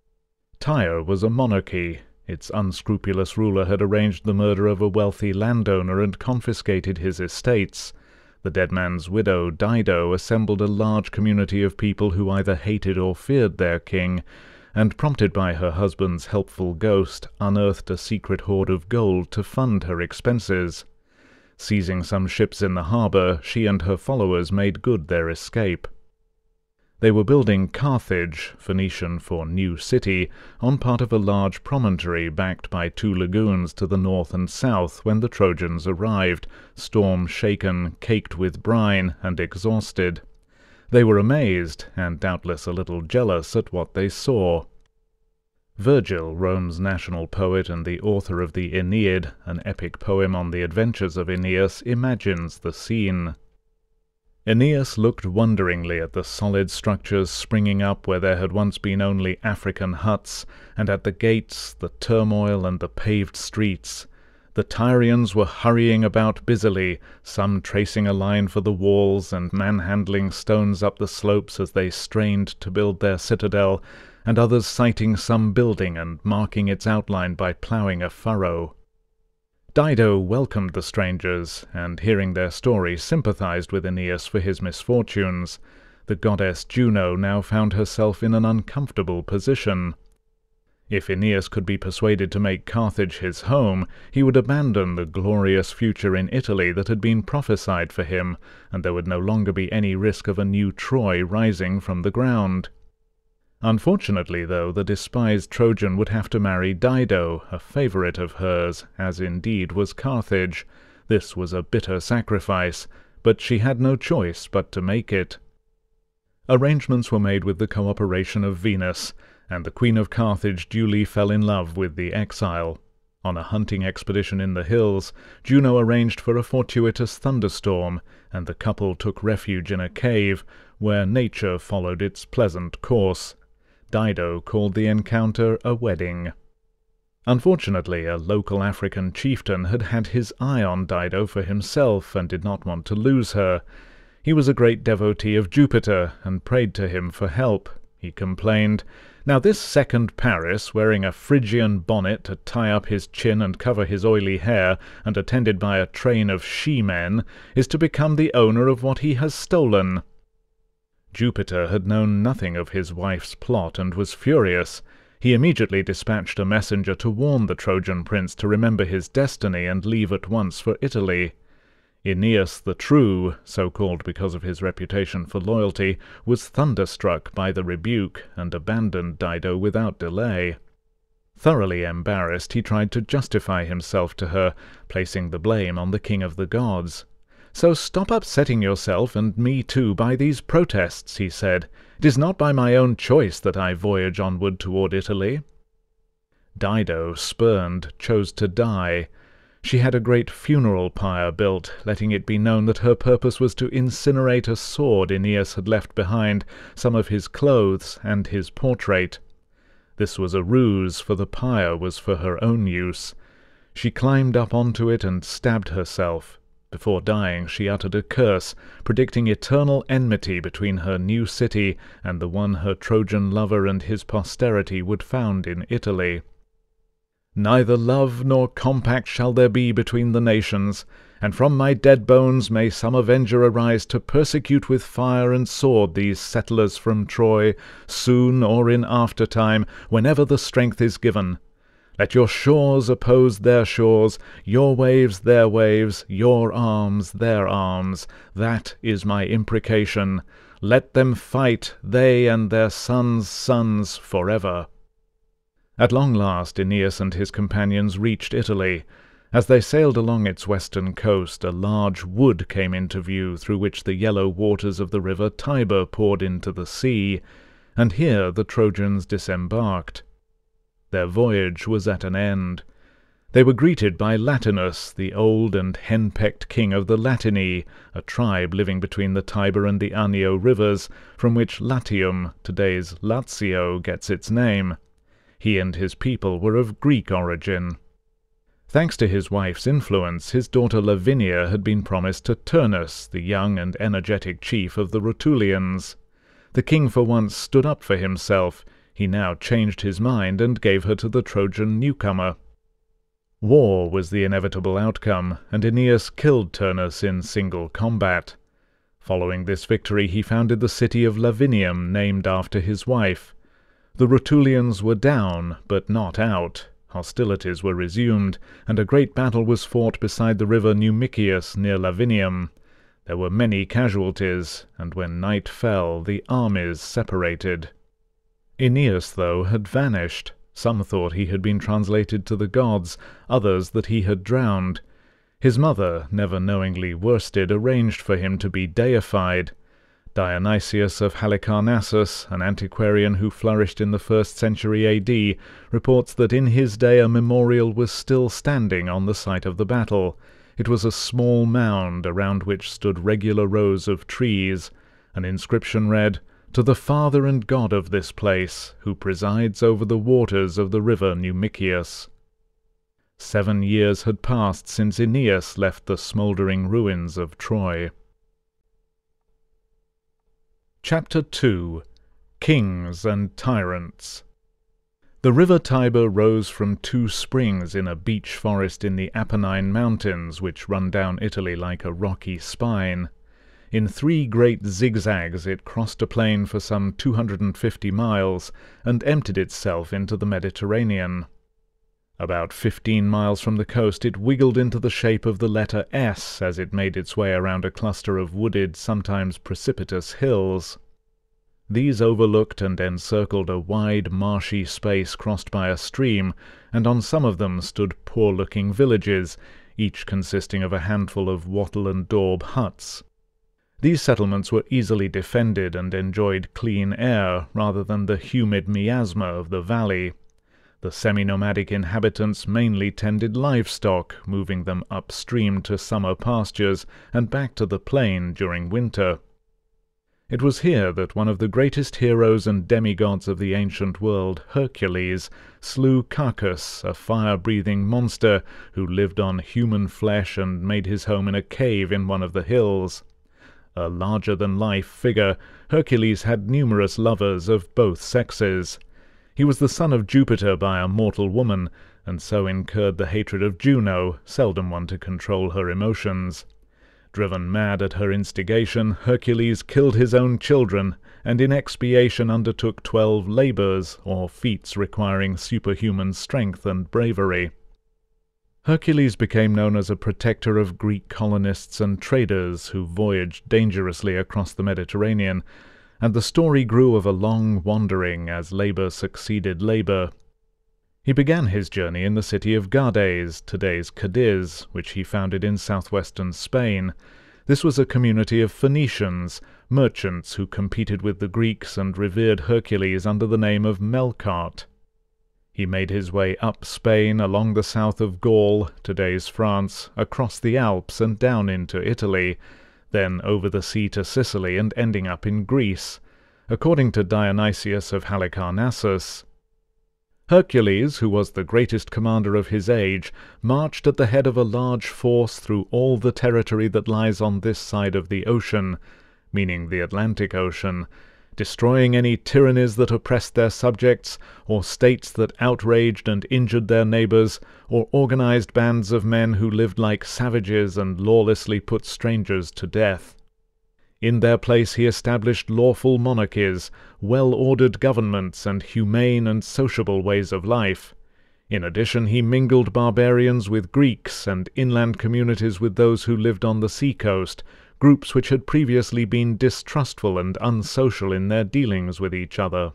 Tyre was a monarchy. Its unscrupulous ruler had arranged the murder of a wealthy landowner and confiscated his estates. The dead man's widow, Dido, assembled a large community of people who either hated or feared their king, and, prompted by her husband's helpful ghost, unearthed a secret hoard of gold to fund her expenses. Seizing some ships in the harbour, she and her followers made good their escape. They were building Carthage, Phoenician for New City, on part of a large promontory backed by two lagoons to the north and south when the Trojans arrived, storm-shaken, caked with brine, and exhausted. They were amazed, and doubtless a little jealous at what they saw. Virgil, Rome's national poet and the author of the Aeneid, an epic poem on the adventures of Aeneas, imagines the scene. Aeneas looked wonderingly at the solid structures springing up where there had once been only African huts, and at the gates, the turmoil, and the paved streets. The Tyrians were hurrying about busily, some tracing a line for the walls and manhandling stones up the slopes as they strained to build their citadel, and others sighting some building and marking its outline by ploughing a furrow. Dido welcomed the strangers, and hearing their story sympathized with Aeneas for his misfortunes. The goddess Juno now found herself in an uncomfortable position. If Aeneas could be persuaded to make Carthage his home, he would abandon the glorious future in Italy that had been prophesied for him, and there would no longer be any risk of a new Troy rising from the ground. Unfortunately, though, the despised Trojan would have to marry Dido, a favourite of hers, as indeed was Carthage. This was a bitter sacrifice, but she had no choice but to make it. Arrangements were made with the cooperation of Venus, and the Queen of Carthage duly fell in love with the exile. On a hunting expedition in the hills, Juno arranged for a fortuitous thunderstorm, and the couple took refuge in a cave, where nature followed its pleasant course. Dido called the encounter a wedding. Unfortunately, a local African chieftain had had his eye on Dido for himself and did not want to lose her. He was a great devotee of Jupiter, and prayed to him for help. He complained, "Now this second Paris, wearing a Phrygian bonnet to tie up his chin and cover his oily hair, and attended by a train of she-men, is to become the owner of what he has stolen." Jupiter had known nothing of his wife's plot, and was furious. He immediately dispatched a messenger to warn the Trojan prince to remember his destiny and leave at once for Italy. Aeneas the True, so called because of his reputation for loyalty, was thunderstruck by the rebuke, and abandoned Dido without delay. Thoroughly embarrassed, he tried to justify himself to her, placing the blame on the king of the gods. "So stop upsetting yourself and me too by these protests," he said. "It is not by my own choice that I voyage onward toward Italy." Dido, spurned, chose to die. She had a great funeral pyre built, letting it be known that her purpose was to incinerate a sword Aeneas had left behind, some of his clothes, and his portrait. This was a ruse, for the pyre was for her own use. She climbed up onto it and stabbed herself. Before dying she uttered a curse, predicting eternal enmity between her new city and the one her Trojan lover and his posterity would found in Italy. "Neither love nor compact shall there be between the nations, and from my dead bones may some avenger arise to persecute with fire and sword these settlers from Troy, soon or in aftertime, whenever the strength is given. Let your shores oppose their shores, your waves their waves, your arms their arms. That is my imprecation. Let them fight, they and their sons' sons, forever." At long last Aeneas and his companions reached Italy. As they sailed along its western coast, a large wood came into view through which the yellow waters of the river Tiber poured into the sea, and here the Trojans disembarked. Their voyage was at an end. They were greeted by Latinus, the old and henpecked king of the Latini, a tribe living between the Tiber and the Anio rivers, from which Latium, today's Lazio, gets its name. He and his people were of Greek origin. Thanks to his wife's influence, his daughter Lavinia had been promised to Turnus, the young and energetic chief of the Rutulians. The king for once stood up for himself. He now changed his mind and gave her to the Trojan newcomer. War was the inevitable outcome, and Aeneas killed Turnus in single combat. Following this victory he founded the city of Lavinium, named after his wife. The Rutulians were down, but not out. Hostilities were resumed, and a great battle was fought beside the river Numicius near Lavinium. There were many casualties, and when night fell the armies separated. Aeneas, though, had vanished. Some thought he had been translated to the gods, others that he had drowned. His mother, never knowingly worsted, arranged for him to be deified. Dionysius of Halicarnassus, an antiquarian who flourished in the first century A D, reports that in his day a memorial was still standing on the site of the battle. It was a small mound around which stood regular rows of trees. An inscription read, "To the Father and God of this place, who presides over the waters of the river Numicius." Seven years had passed since Aeneas left the smouldering ruins of Troy. Chapter two. Kings and Tyrants. The river Tiber rose from two springs in a beech forest in the Apennine Mountains, which run down Italy like a rocky spine. In three great zigzags it crossed a plain for some two hundred and fifty miles, and emptied itself into the Mediterranean. About fifteen miles from the coast it wiggled into the shape of the letter S as it made its way around a cluster of wooded, sometimes precipitous hills. These overlooked and encircled a wide marshy space crossed by a stream, and on some of them stood poor-looking villages, each consisting of a handful of wattle and daub huts. These settlements were easily defended and enjoyed clean air rather than the humid miasma of the valley. The semi-nomadic inhabitants mainly tended livestock, moving them upstream to summer pastures and back to the plain during winter. It was here that one of the greatest heroes and demigods of the ancient world, Hercules, slew Cacus, a fire-breathing monster who lived on human flesh and made his home in a cave in one of the hills. A larger-than-life figure, Hercules had numerous lovers of both sexes. He was the son of Jupiter by a mortal woman, and so incurred the hatred of Juno, seldom one to control her emotions. Driven mad at her instigation, Hercules killed his own children, and in expiation undertook twelve labours, or feats requiring superhuman strength and bravery. Hercules became known as a protector of Greek colonists and traders who voyaged dangerously across the Mediterranean, and the story grew of a long wandering as labour succeeded labour. He began his journey in the city of Gades, today's Cadiz, which he founded in southwestern Spain. This was a community of Phoenicians, merchants who competed with the Greeks and revered Hercules under the name of Melkart. He made his way up Spain, along the south of Gaul, today's France, across the Alps and down into Italy, then over the sea to Sicily and ending up in Greece. According to Dionysius of Halicarnassus, Hercules, who was the greatest commander of his age, marched at the head of a large force through all the territory that lies on this side of the ocean, meaning the Atlantic Ocean, destroying any tyrannies that oppressed their subjects, or states that outraged and injured their neighbours, or organized bands of men who lived like savages and lawlessly put strangers to death. In their place he established lawful monarchies, well-ordered governments, and humane and sociable ways of life. In addition, he mingled barbarians with Greeks, and inland communities with those who lived on the sea-coast, groups which had previously been distrustful and unsocial in their dealings with each other.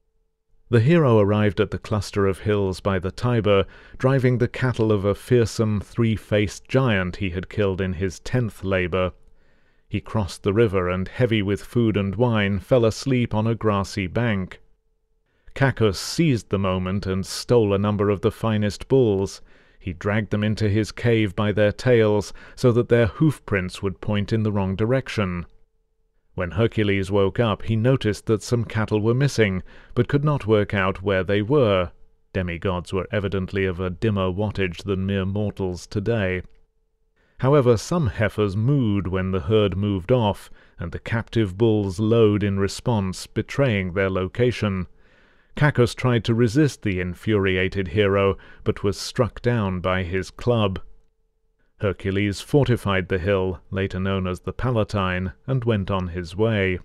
The hero arrived at the cluster of hills by the Tiber, driving the cattle of a fearsome three-faced giant he had killed in his tenth labour. He crossed the river, and, heavy with food and wine, fell asleep on a grassy bank. Cacus seized the moment and stole a number of the finest bulls. He dragged them into his cave by their tails, so that their hoof-prints would point in the wrong direction. When Hercules woke up, he noticed that some cattle were missing, but could not work out where they were. Demigods were evidently of a dimmer wattage than mere mortals today. However, some heifers mooed when the herd moved off, and the captive bulls lowed in response, betraying their location. Cacus tried to resist the infuriated hero, but was struck down by his club. Hercules fortified the hill, later known as the Palatine, and went on his way.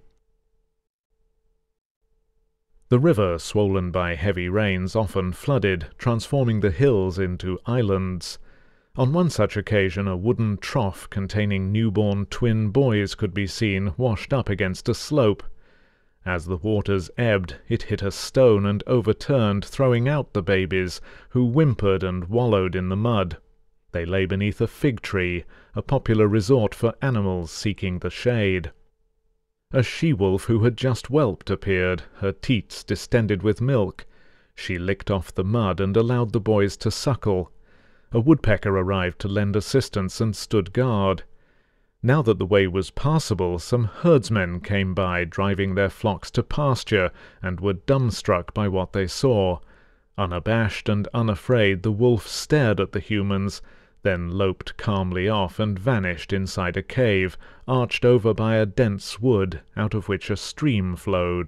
The river, swollen by heavy rains, often flooded, transforming the hills into islands. On one such occasion a wooden trough containing newborn twin boys could be seen, washed up against a slope. As the waters ebbed, it hit a stone and overturned, throwing out the babies, who whimpered and wallowed in the mud. They lay beneath a fig tree, a popular resort for animals seeking the shade. A she-wolf who had just whelped appeared, her teats distended with milk. She licked off the mud and allowed the boys to suckle. A woodpecker arrived to lend assistance and stood guard. Now that the way was passable, some herdsmen came by, driving their flocks to pasture, and were dumbstruck by what they saw. Unabashed and unafraid, the wolf stared at the humans, then loped calmly off and vanished inside a cave, arched over by a dense wood, out of which a stream flowed.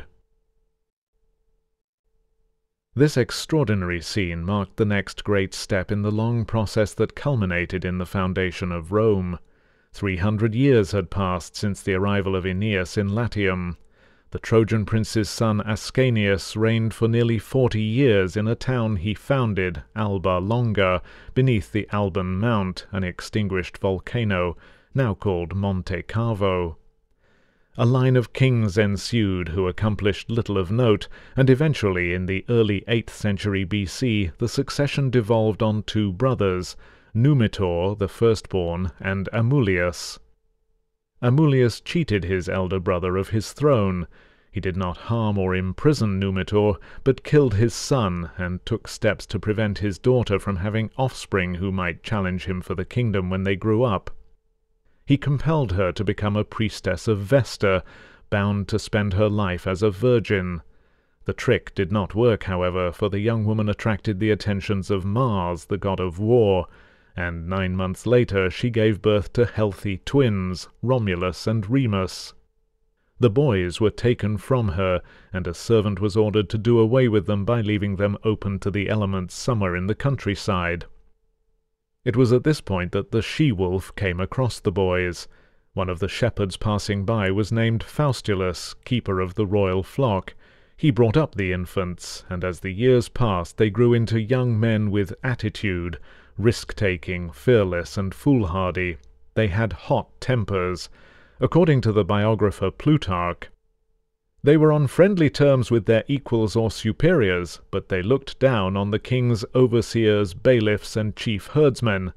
This extraordinary scene marked the next great step in the long process that culminated in the foundation of Rome. Three hundred years had passed since the arrival of Aeneas in Latium. The Trojan prince's son Ascanius reigned for nearly forty years in a town he founded, Alba Longa, beneath the Alban Mount, an extinguished volcano, now called Monte Cavo. A line of kings ensued who accomplished little of note, and eventually, in the early eighth century B C, the succession devolved on two brothers, Numitor, the firstborn, and Amulius. Amulius cheated his elder brother of his throne. He did not harm or imprison Numitor, but killed his son, and took steps to prevent his daughter from having offspring who might challenge him for the kingdom when they grew up. He compelled her to become a priestess of Vesta, bound to spend her life as a virgin. The trick did not work, however, for the young woman attracted the attentions of Mars, the god of war, and nine months later she gave birth to healthy twins, Romulus and Remus. The boys were taken from her, and a servant was ordered to do away with them by leaving them open to the elements somewhere in the countryside. It was at this point that the she-wolf came across the boys. One of the shepherds passing by was named Faustulus, keeper of the royal flock. He brought up the infants, and as the years passed they grew into young men with attitude, risk-taking, fearless, and foolhardy. They had hot tempers. According to the biographer Plutarch, they were on friendly terms with their equals or superiors, but they looked down on the king's overseers, bailiffs, and chief herdsmen.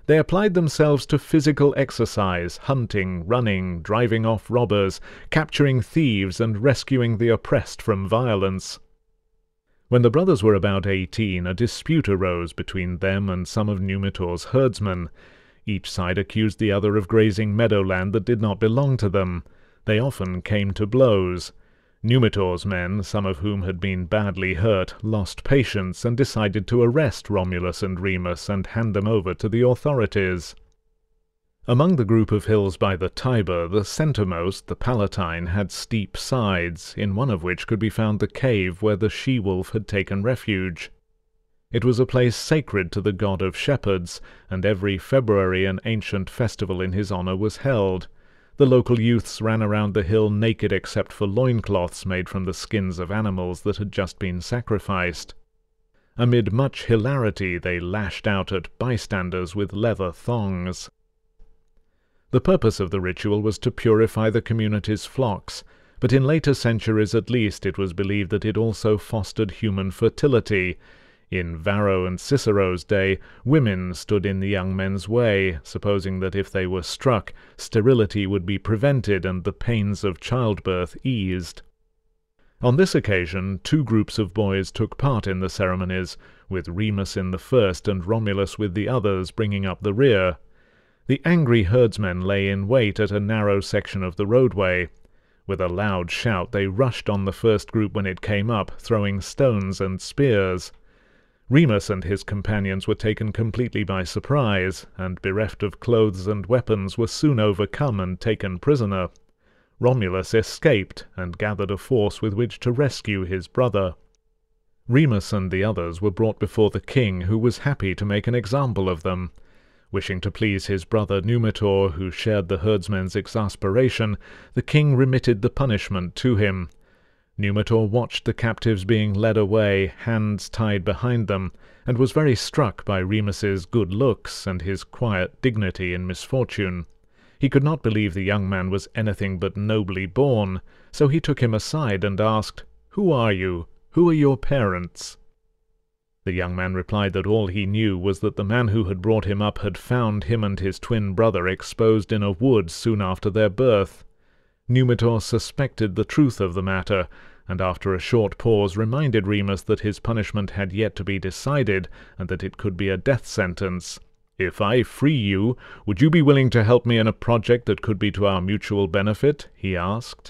They applied themselves to physical exercise, hunting, running, driving off robbers, capturing thieves, and rescuing the oppressed from violence. When the brothers were about eighteen, a dispute arose between them and some of Numitor's herdsmen. Each side accused the other of grazing meadowland that did not belong to them. They often came to blows. Numitor's men, some of whom had been badly hurt, lost patience and decided to arrest Romulus and Remus and hand them over to the authorities. Among the group of hills by the Tiber, the centremost, the Palatine, had steep sides, in one of which could be found the cave where the she-wolf had taken refuge. It was a place sacred to the god of shepherds, and every February an ancient festival in his honour was held. The local youths ran around the hill naked except for loincloths made from the skins of animals that had just been sacrificed. Amid much hilarity they lashed out at bystanders with leather thongs. The purpose of the ritual was to purify the community's flocks, but in later centuries at least it was believed that it also fostered human fertility. In Varro and Cicero's day, women stood in the young men's way, supposing that if they were struck, sterility would be prevented and the pains of childbirth eased. On this occasion, two groups of boys took part in the ceremonies, with Remus in the first and Romulus with the others bringing up the rear. The angry herdsmen lay in wait at a narrow section of the roadway. With a loud shout they rushed on the first group when it came up, throwing stones and spears. Remus and his companions were taken completely by surprise, and bereft of clothes and weapons were soon overcome and taken prisoner. Romulus escaped, and gathered a force with which to rescue his brother. Remus and the others were brought before the king, who was happy to make an example of them. Wishing to please his brother Numitor, who shared the herdsmen's exasperation, the king remitted the punishment to him. Numitor watched the captives being led away, hands tied behind them, and was very struck by Remus's good looks and his quiet dignity in misfortune. He could not believe the young man was anything but nobly born, so he took him aside and asked, "Who are you? Who are your parents?" The young man replied that all he knew was that the man who had brought him up had found him and his twin brother exposed in a wood soon after their birth. Numitor suspected the truth of the matter, and after a short pause reminded Remus that his punishment had yet to be decided, and that it could be a death sentence. "If I free you, would you be willing to help me in a project that could be to our mutual benefit?" he asked.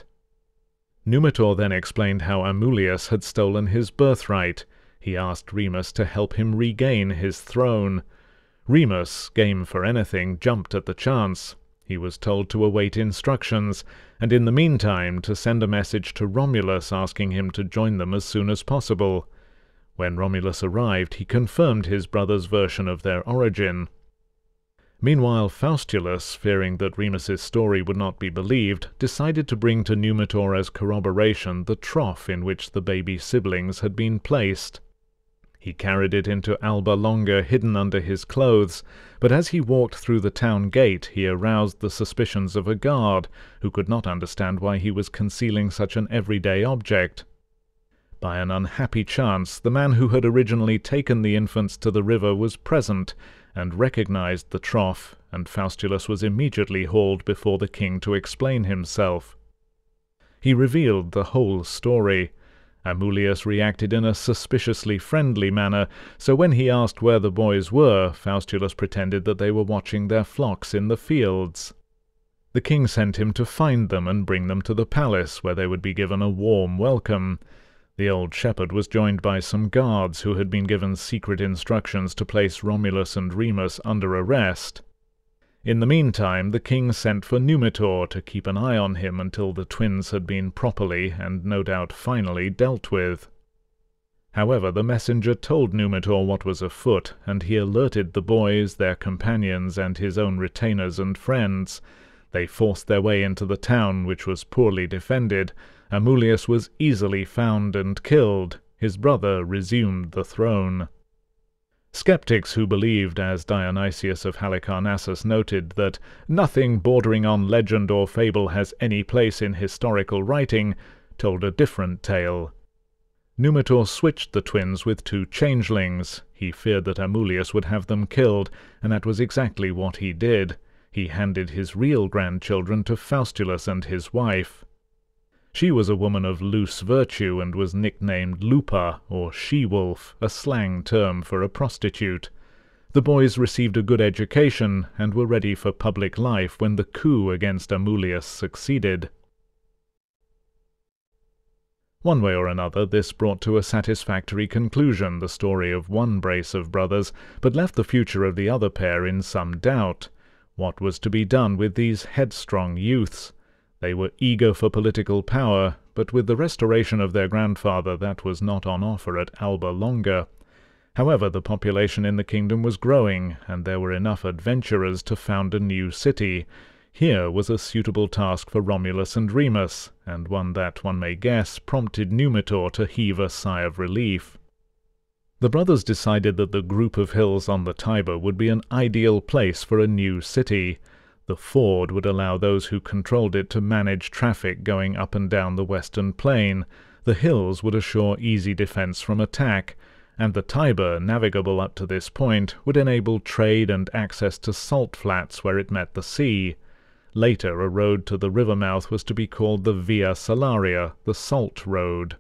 Numitor then explained how Amulius had stolen his birthright. He asked Remus to help him regain his throne. Remus, game for anything, jumped at the chance. He was told to await instructions, and in the meantime to send a message to Romulus asking him to join them as soon as possible. When Romulus arrived, he confirmed his brother's version of their origin. Meanwhile, Faustulus, fearing that Remus's story would not be believed, decided to bring to Numitor as corroboration the trough in which the baby siblings had been placed. He carried it into Alba Longa hidden under his clothes, but as he walked through the town gate he aroused the suspicions of a guard, who could not understand why he was concealing such an everyday object. By an unhappy chance, the man who had originally taken the infants to the river was present, and recognized the trough, and Faustulus was immediately hauled before the king to explain himself. He revealed the whole story. Amulius reacted in a suspiciously friendly manner, so when he asked where the boys were, Faustulus pretended that they were watching their flocks in the fields. The king sent him to find them and bring them to the palace, where they would be given a warm welcome. The old shepherd was joined by some guards who had been given secret instructions to place Romulus and Remus under arrest. In the meantime, the king sent for Numitor to keep an eye on him until the twins had been properly, and no doubt finally, dealt with. However, the messenger told Numitor what was afoot, and he alerted the boys, their companions, and his own retainers and friends. They forced their way into the town, which was poorly defended. Amulius was easily found and killed. His brother resumed the throne. Skeptics who believed, as Dionysius of Halicarnassus noted, that nothing bordering on legend or fable has any place in historical writing, told a different tale. Numitor switched the twins with two changelings. He feared that Amulius would have them killed, and that was exactly what he did. He handed his real grandchildren to Faustulus and his wife. She was a woman of loose virtue and was nicknamed Lupa, or she-wolf, a slang term for a prostitute. The boys received a good education and were ready for public life when the coup against Amulius succeeded. One way or another, this brought to a satisfactory conclusion the story of one brace of brothers, but left the future of the other pair in some doubt. What was to be done with these headstrong youths? They were eager for political power, but with the restoration of their grandfather that was not on offer at Alba Longa. However, the population in the kingdom was growing, and there were enough adventurers to found a new city. Here was a suitable task for Romulus and Remus, and one that, one may guess, prompted Numitor to heave a sigh of relief. The brothers decided that the group of hills on the Tiber would be an ideal place for a new city. The ford would allow those who controlled it to manage traffic going up and down the western plain. The hills would assure easy defense from attack, and the Tiber, navigable up to this point, would enable trade and access to salt flats where it met the sea. Later, a road to the river mouth was to be called the Via Salaria, the Salt Road.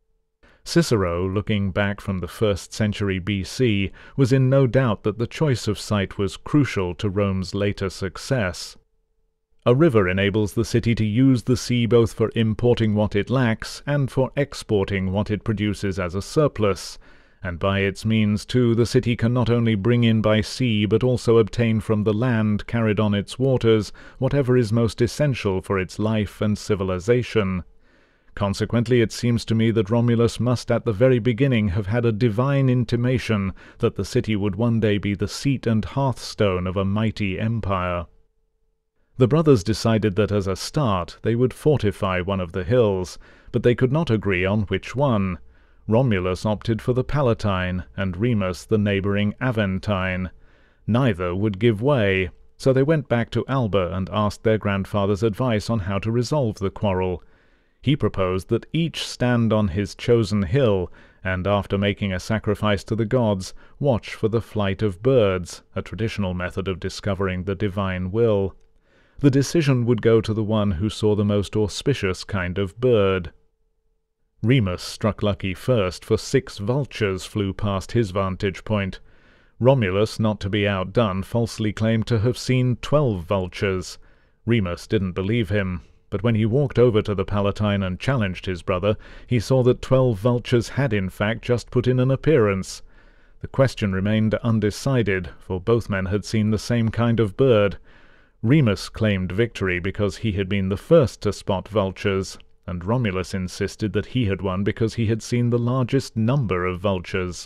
Cicero, looking back from the first century B C, was in no doubt that the choice of site was crucial to Rome's later success. A river enables the city to use the sea both for importing what it lacks and for exporting what it produces as a surplus. And by its means, too, the city can not only bring in by sea, but also obtain from the land carried on its waters whatever is most essential for its life and civilization. Consequently, it seems to me that Romulus must at the very beginning have had a divine intimation that the city would one day be the seat and hearthstone of a mighty empire. The brothers decided that as a start they would fortify one of the hills, but they could not agree on which one. Romulus opted for the Palatine, and Remus the neighbouring Aventine. Neither would give way, so they went back to Alba and asked their grandfather's advice on how to resolve the quarrel. He proposed that each stand on his chosen hill, and after making a sacrifice to the gods, watch for the flight of birds, a traditional method of discovering the divine will. The decision would go to the one who saw the most auspicious kind of bird. Remus struck lucky first, for six vultures flew past his vantage point. Romulus, not to be outdone, falsely claimed to have seen twelve vultures. Remus didn't believe him, but when he walked over to the Palatine and challenged his brother, he saw that twelve vultures had in fact just put in an appearance. The question remained undecided, for both men had seen the same kind of bird. Remus claimed victory because he had been the first to spot vultures, and Romulus insisted that he had won because he had seen the largest number of vultures.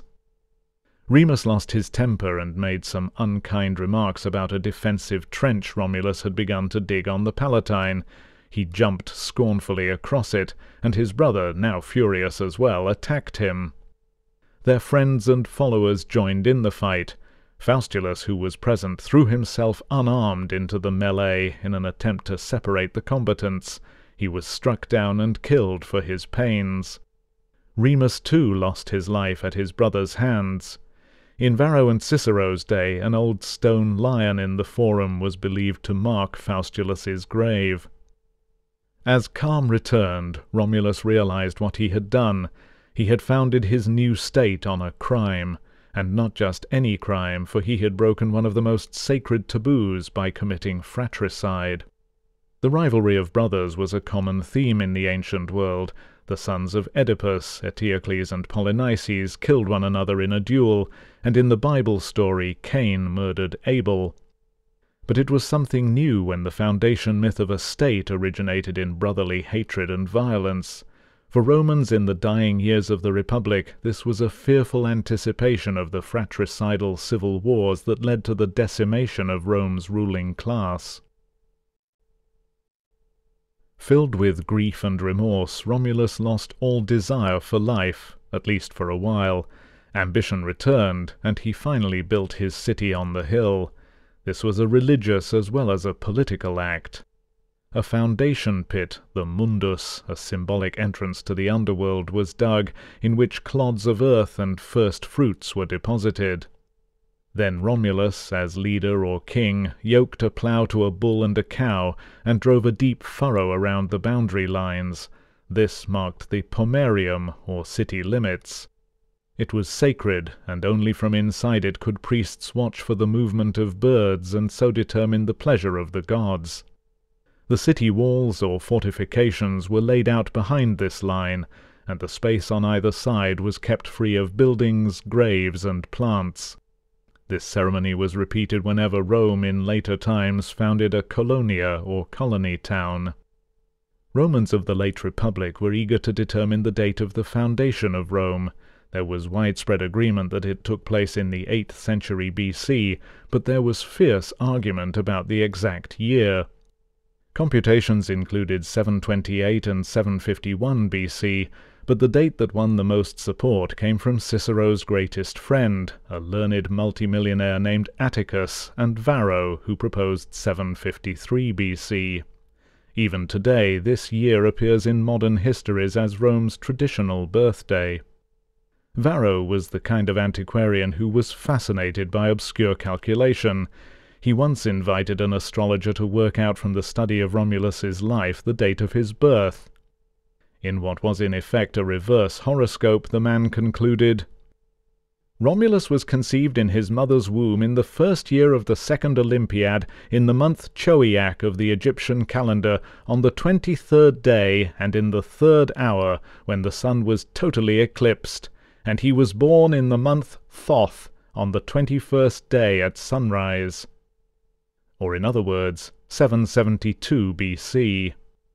Remus lost his temper and made some unkind remarks about a defensive trench Romulus had begun to dig on the Palatine. He jumped scornfully across it, and his brother, now furious as well, attacked him. Their friends and followers joined in the fight. Faustulus, who was present, threw himself unarmed into the melee in an attempt to separate the combatants. He was struck down and killed for his pains. Remus too lost his life at his brother's hands. In Varro and Cicero's day, an old stone lion in the Forum was believed to mark Faustulus's grave. As calm returned, Romulus realized what he had done. He had founded his new state on a crime, and not just any crime, for he had broken one of the most sacred taboos by committing fratricide. The rivalry of brothers was a common theme in the ancient world. The sons of Oedipus, Eteocles and Polynices, killed one another in a duel, and in the Bible story Cain murdered Abel. But it was something new when the foundation myth of a state originated in brotherly hatred and violence. For Romans in the dying years of the Republic, this was a fearful anticipation of the fratricidal civil wars that led to the decimation of Rome's ruling class. Filled with grief and remorse, Romulus lost all desire for life, at least for a while. Ambition returned, and he finally built his city on the hill. This was a religious as well as a political act. A foundation pit, the mundus, a symbolic entrance to the underworld, was dug, in which clods of earth and first fruits were deposited. Then Romulus, as leader or king, yoked a plough to a bull and a cow, and drove a deep furrow around the boundary lines. This marked the pomerium, or city limits. It was sacred, and only from inside it could priests watch for the movement of birds, and so determine the pleasure of the gods. The city walls or fortifications were laid out behind this line, and the space on either side was kept free of buildings, graves, and plants. This ceremony was repeated whenever Rome in later times founded a colonia or colony town. Romans of the late Republic were eager to determine the date of the foundation of Rome. There was widespread agreement that it took place in the eighth century B C, but there was fierce argument about the exact year. Computations included seven twenty-eight and seven fifty-one B C, but the date that won the most support came from Cicero's greatest friend, a learned multimillionaire named Atticus, and Varro, who proposed seven fifty-three B C. Even today, this year appears in modern histories as Rome's traditional birthday. Varro was the kind of antiquarian who was fascinated by obscure calculation. He once invited an astrologer to work out from the study of Romulus's life the date of his birth. In what was in effect a reverse horoscope, the man concluded, "Romulus was conceived in his mother's womb in the first year of the second Olympiad, in the month Choiac of the Egyptian calendar, on the twenty-third day, and in the third hour, when the sun was totally eclipsed. And he was born in the month Thoth, on the twenty-first day at sunrise." Or in other words, seven seventy-two B C.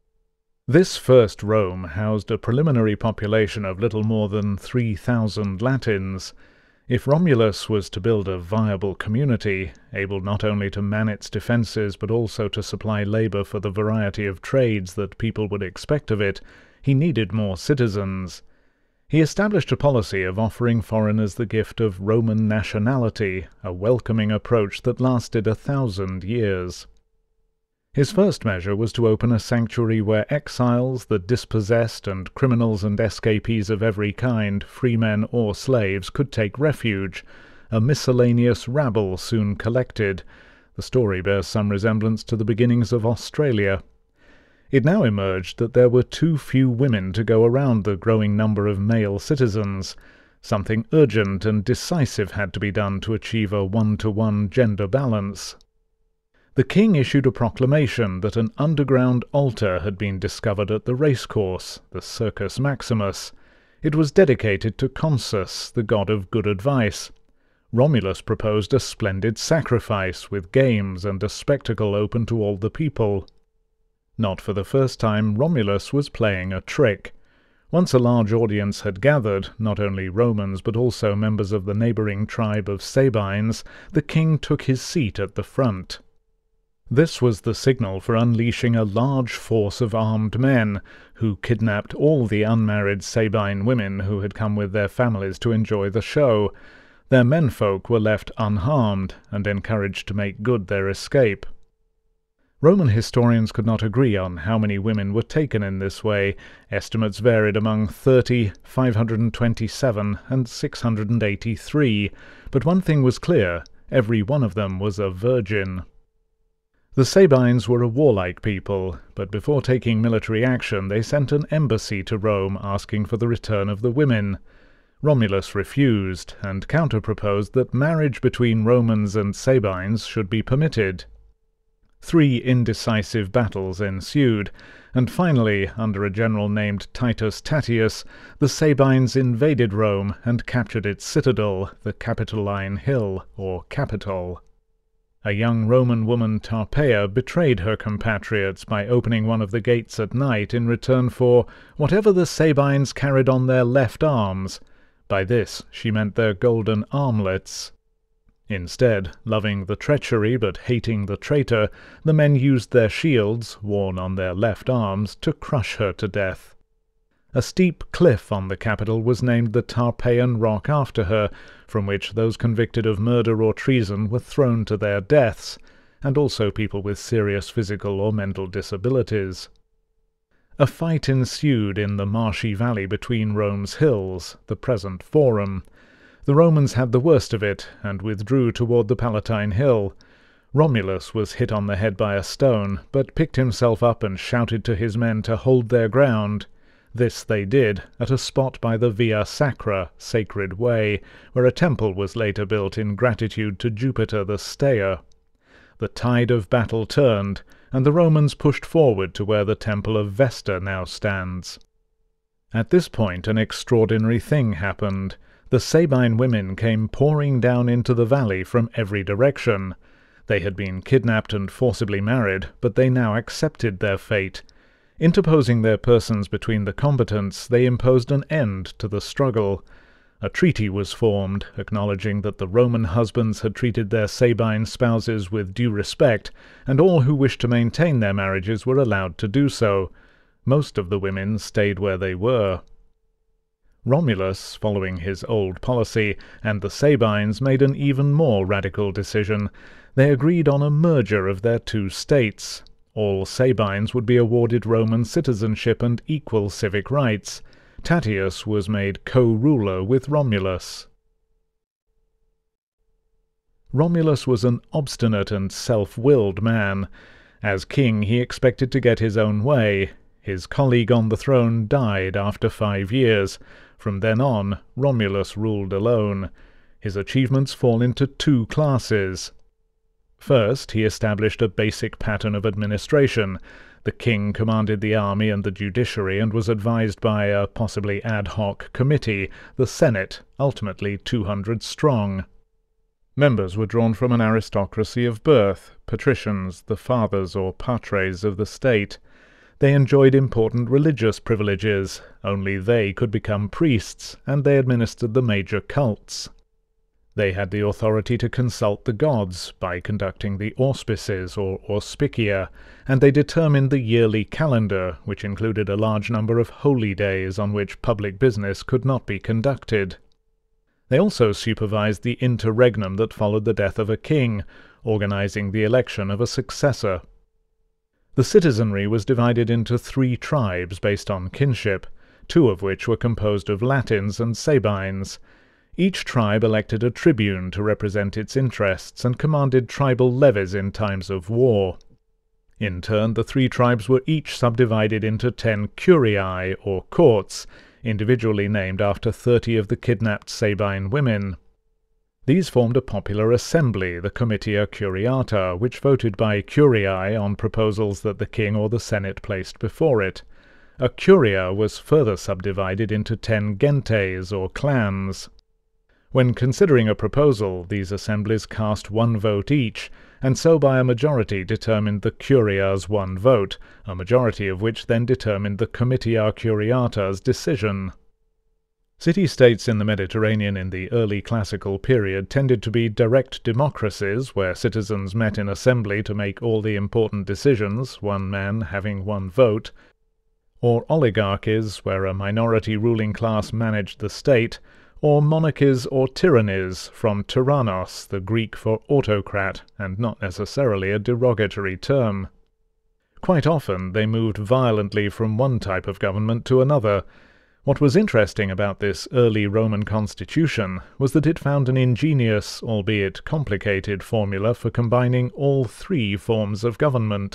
This first Rome housed a preliminary population of little more than three thousand Latins. If Romulus was to build a viable community, able not only to man its defences but also to supply labour for the variety of trades that people would expect of it, he needed more citizens. He established a policy of offering foreigners the gift of Roman nationality, a welcoming approach that lasted a thousand years. His first measure was to open a sanctuary where exiles, the dispossessed, and criminals and escapees of every kind, freemen or slaves, could take refuge. A miscellaneous rabble soon collected. The story bears some resemblance to the beginnings of Australia. It now emerged that there were too few women to go around the growing number of male citizens. Something urgent and decisive had to be done to achieve a one-to-one gender balance. The king issued a proclamation that an underground altar had been discovered at the racecourse, the Circus Maximus. It was dedicated to Consus, the god of good advice. Romulus proposed a splendid sacrifice, with games and a spectacle open to all the people. Not for the first time, Romulus was playing a trick. Once a large audience had gathered, not only Romans but also members of the neighbouring tribe of Sabines, the king took his seat at the front. This was the signal for unleashing a large force of armed men, who kidnapped all the unmarried Sabine women who had come with their families to enjoy the show. Their menfolk were left unharmed, and encouraged to make good their escape. Roman historians could not agree on how many women were taken in this way. Estimates varied among thirty, five hundred twenty-seven, and six hundred eighty-three, but one thing was clear: every one of them was a virgin. The Sabines were a warlike people, but before taking military action they sent an embassy to Rome asking for the return of the women. Romulus refused, and counter-proposed that marriage between Romans and Sabines should be permitted. Three indecisive battles ensued, and finally, under a general named Titus Tatius, the Sabines invaded Rome and captured its citadel, the Capitoline Hill, or Capitol. A young Roman woman, Tarpeia, betrayed her compatriots by opening one of the gates at night in return for whatever the Sabines carried on their left arms. By this she meant their golden armlets. Instead, loving the treachery but hating the traitor, the men used their shields, worn on their left arms, to crush her to death. A steep cliff on the Capitol was named the Tarpeian Rock after her, from which those convicted of murder or treason were thrown to their deaths. and also people with serious physical or mental disabilities. A fight ensued in the marshy valley between Rome's hills, the present Forum. The Romans had the worst of it, and withdrew toward the Palatine Hill. Romulus was hit on the head by a stone, but picked himself up and shouted to his men to hold their ground. This they did, at a spot by the Via Sacra, Sacred Way, where a temple was later built in gratitude to Jupiter the Stayer. The tide of battle turned, and the Romans pushed forward to where the temple of Vesta now stands. At this point an extraordinary thing happened. The Sabine women came pouring down into the valley from every direction. They had been kidnapped and forcibly married, but they now accepted their fate. Interposing their persons between the combatants, they imposed an end to the struggle. A treaty was formed, acknowledging that the Roman husbands had treated their Sabine spouses with due respect, and all who wished to maintain their marriages were allowed to do so. Most of the women stayed where they were. Romulus, following his old policy, and the Sabines made an even more radical decision. They agreed on a merger of their two states. All Sabines would be awarded Roman citizenship and equal civic rights. Tatius was made co-ruler with Romulus. Romulus was an obstinate and self-willed man. As king he expected to get his own way. His colleague on the throne died after five years. From then on, Romulus ruled alone. His achievements fall into two classes. First, he established a basic pattern of administration. The king commanded the army and the judiciary and was advised by a possibly ad hoc committee, the Senate, ultimately two hundred strong. Members were drawn from an aristocracy of birth, patricians, the fathers or patres of the state. They enjoyed important religious privileges. Only they could become priests, and they administered the major cults. They had the authority to consult the gods by conducting the auspices or auspicia, and they determined the yearly calendar, which included a large number of holy days on which public business could not be conducted. They also supervised the interregnum that followed the death of a king, organizing the election of a successor. The citizenry was divided into three tribes based on kinship, two of which were composed of Latins and Sabines. Each tribe elected a tribune to represent its interests and commanded tribal levies in times of war. In turn, the three tribes were each subdivided into ten curiae, or courts, individually named after thirty of the kidnapped Sabine women. These formed a popular assembly, the Comitia Curiata, which voted by curiae on proposals that the king or the senate placed before it. A curia was further subdivided into ten gentes, or clans. When considering a proposal, these assemblies cast one vote each, and so by a majority determined the curia's one vote, a majority of which then determined the Comitia Curiata's decision. City-states in the Mediterranean in the early classical period tended to be direct democracies, where citizens met in assembly to make all the important decisions, one man having one vote, or oligarchies, where a minority ruling class managed the state, or monarchies or tyrannies, from tyrannos, the Greek for autocrat, and not necessarily a derogatory term. Quite often they moved violently from one type of government to another. What was interesting about this early Roman constitution was that it found an ingenious, albeit complicated, formula for combining all three forms of government.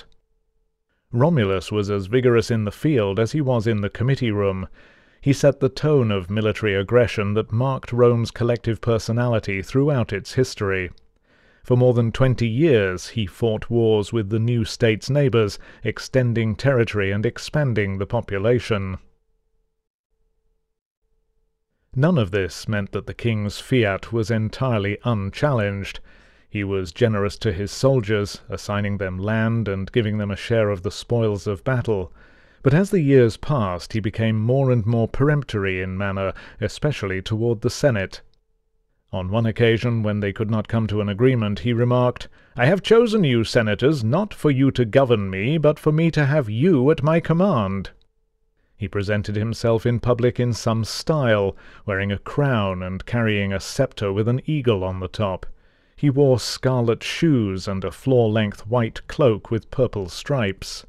Romulus was as vigorous in the field as he was in the committee room. He set the tone of military aggression that marked Rome's collective personality throughout its history. For more than twenty years he fought wars with the new state's neighbours, extending territory and expanding the population. None of this meant that the king's fiat was entirely unchallenged. He was generous to his soldiers, assigning them land and giving them a share of the spoils of battle. But as the years passed, he became more and more peremptory in manner, especially toward the Senate. On one occasion, when they could not come to an agreement, he remarked, "I have chosen you, senators, not for you to govern me, but for me to have you at my command." He presented himself in public in some style, wearing a crown and carrying a sceptre with an eagle on the top. He wore scarlet shoes and a floor-length white cloak with purple stripes.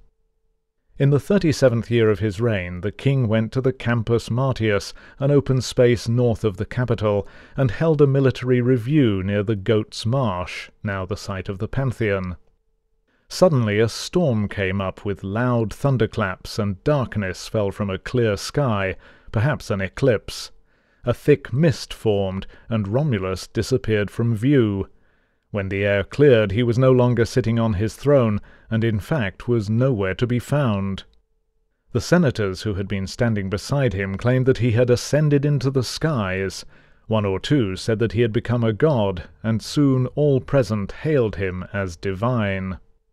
In the thirty-seventh year of his reign, the king went to the Campus Martius, an open space north of the capital, and held a military review near the Goat's Marsh, now the site of the Pantheon. Suddenly a storm came up with loud thunderclaps, and darkness fell from a clear sky, perhaps an eclipse. A thick mist formed, and Romulus disappeared from view. When the air cleared, he was no longer sitting on his throne, and in fact was nowhere to be found. The senators who had been standing beside him claimed that he had ascended into the skies. One or two said that he had become a god, and soon all present hailed him as divine.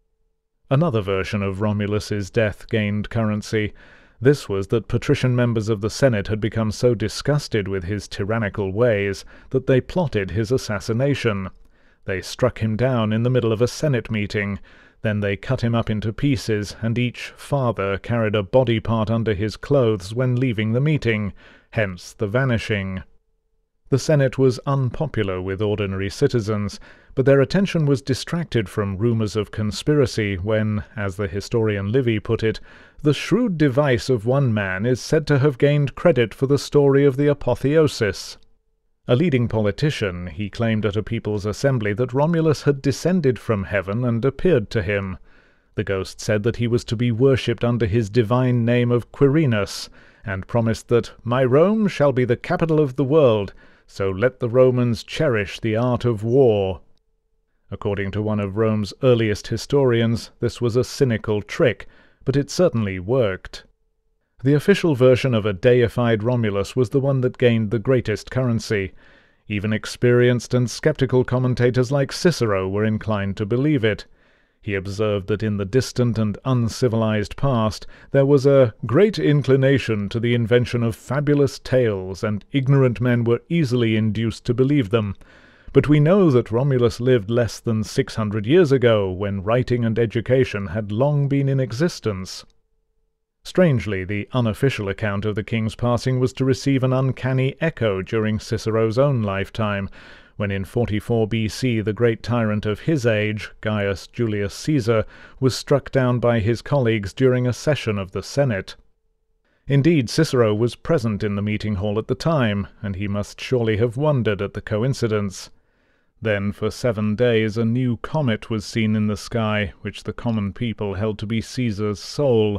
Another version of Romulus's death gained currency. This was that patrician members of the Senate had become so disgusted with his tyrannical ways that they plotted his assassination. They struck him down in the middle of a Senate meeting. Then they cut him up into pieces, and each father carried a body part under his clothes when leaving the meeting, hence the vanishing. The Senate was unpopular with ordinary citizens, but their attention was distracted from rumours of conspiracy when, as the historian Livy put it, the shrewd device of one man is said to have gained credit for the story of the apotheosis. A leading politician, he claimed at a people's assembly that Romulus had descended from heaven and appeared to him. The ghost said that he was to be worshipped under his divine name of Quirinus, and promised that "my Rome shall be the capital of the world, so let the Romans cherish the art of war." According to one of Rome's earliest historians, this was a cynical trick, but it certainly worked. The official version of a deified Romulus was the one that gained the greatest currency. Even experienced and skeptical commentators like Cicero were inclined to believe it. He observed that in the distant and uncivilized past there was a great inclination to the invention of fabulous tales, and ignorant men were easily induced to believe them. But we know that Romulus lived less than six hundred years ago, when writing and education had long been in existence. Strangely, the unofficial account of the king's passing was to receive an uncanny echo during Cicero's own lifetime, when in forty-four B C the great tyrant of his age, Gaius Julius Caesar, was struck down by his colleagues during a session of the Senate. Indeed, Cicero was present in the meeting hall at the time, and he must surely have wondered at the coincidence. Then for seven days a new comet was seen in the sky, which the common people held to be Caesar's soul.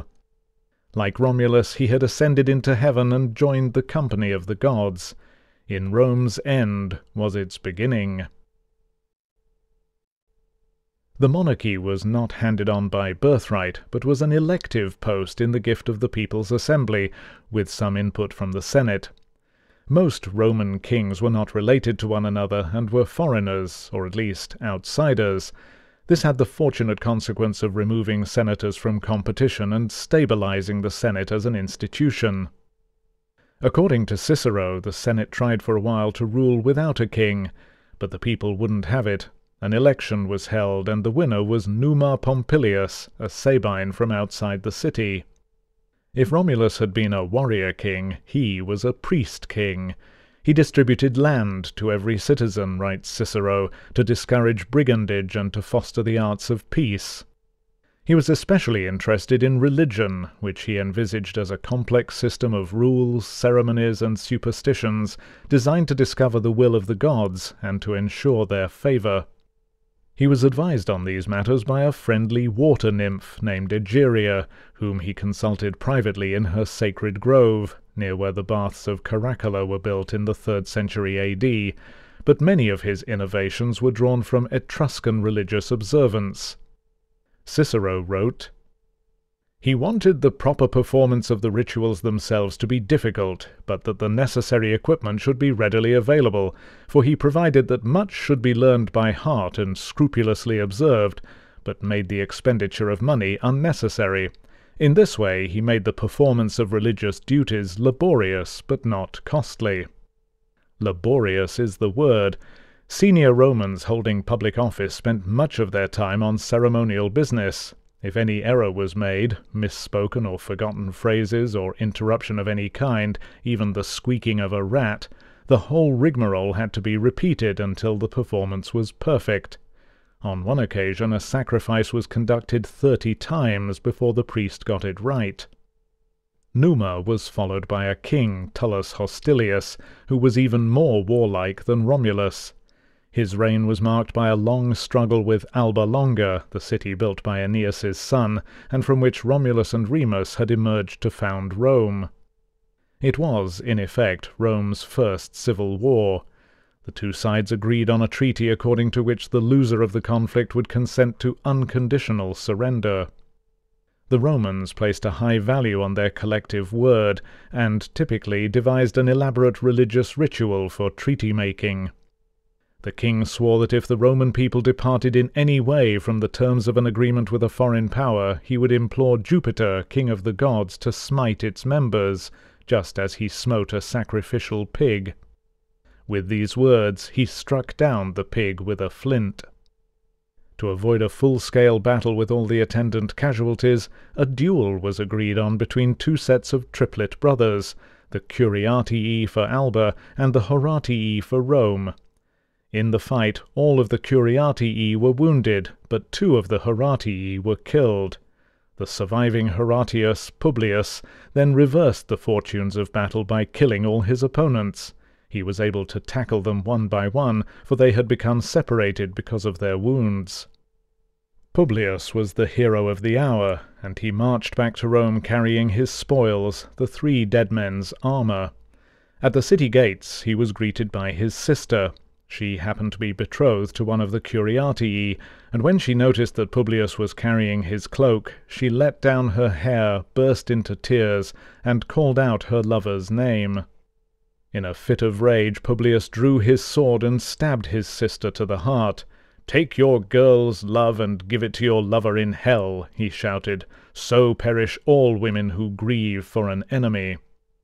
Like Romulus, he had ascended into heaven and joined the company of the gods. In Rome's end was its beginning. The monarchy was not handed on by birthright, but was an elective post in the gift of the People's Assembly, with some input from the Senate. Most Roman kings were not related to one another, and were foreigners, or at least outsiders. This had the fortunate consequence of removing senators from competition and stabilizing the Senate as an institution. According to Cicero, the Senate tried for a while to rule without a king, but the people wouldn't have it. An election was held, and the winner was Numa Pompilius, a Sabine from outside the city. If Romulus had been a warrior king, he was a priest king. He distributed land to every citizen, writes Cicero, to discourage brigandage and to foster the arts of peace. He was especially interested in religion, which he envisaged as a complex system of rules, ceremonies, and superstitions, designed to discover the will of the gods and to ensure their favour. He was advised on these matters by a friendly water nymph named Egeria, whom he consulted privately in her sacred grove, near where the baths of Caracalla were built in the third century A D, but many of his innovations were drawn from Etruscan religious observance. Cicero wrote, "He wanted the proper performance of the rituals themselves to be difficult, but that the necessary equipment should be readily available, for he provided that much should be learned by heart and scrupulously observed, but made the expenditure of money unnecessary. In this way he made the performance of religious duties laborious, but not costly." Laborious is the word. Senior Romans holding public office spent much of their time on ceremonial business. If any error was made, misspoken or forgotten phrases, or interruption of any kind, even the squeaking of a rat, The whole rigmarole had to be repeated until the performance was perfect. On one occasion a sacrifice was conducted thirty times before the priest got it right. Numa was followed by a king, Tullus Hostilius, who was even more warlike than Romulus. His reign was marked by a long struggle with Alba Longa, the city built by Aeneas's son, and from which Romulus and Remus had emerged to found Rome. It was, in effect, Rome's first civil war. The two sides agreed on a treaty according to which the loser of the conflict would consent to unconditional surrender. The Romans placed a high value on their collective word, and typically devised an elaborate religious ritual for treaty-making. The king swore that if the Roman people departed in any way from the terms of an agreement with a foreign power, he would implore Jupiter, king of the gods, to smite its members, just as he smote a sacrificial pig. With these words he struck down the pig with a flint. To avoid a full-scale battle with all the attendant casualties, a duel was agreed on between two sets of triplet brothers, the Curiatii for Alba and the Horatii for Rome. In the fight all of the Curiatii were wounded, but two of the Horatii were killed. The surviving Horatius, Publius, then reversed the fortunes of battle by killing all his opponents. He was able to tackle them one by one, for they had become separated because of their wounds. Publius was the hero of the hour, and he marched back to Rome carrying his spoils, the three dead men's armour. At the city gates he was greeted by his sister. She happened to be betrothed to one of the Curiatii, and when she noticed that Publius was carrying his cloak, she let down her hair, burst into tears, and called out her lover's name. In a fit of rage Publius drew his sword and stabbed his sister to the heart. "Take your girl's love and give it to your lover in hell," he shouted. "So perish all women who grieve for an enemy."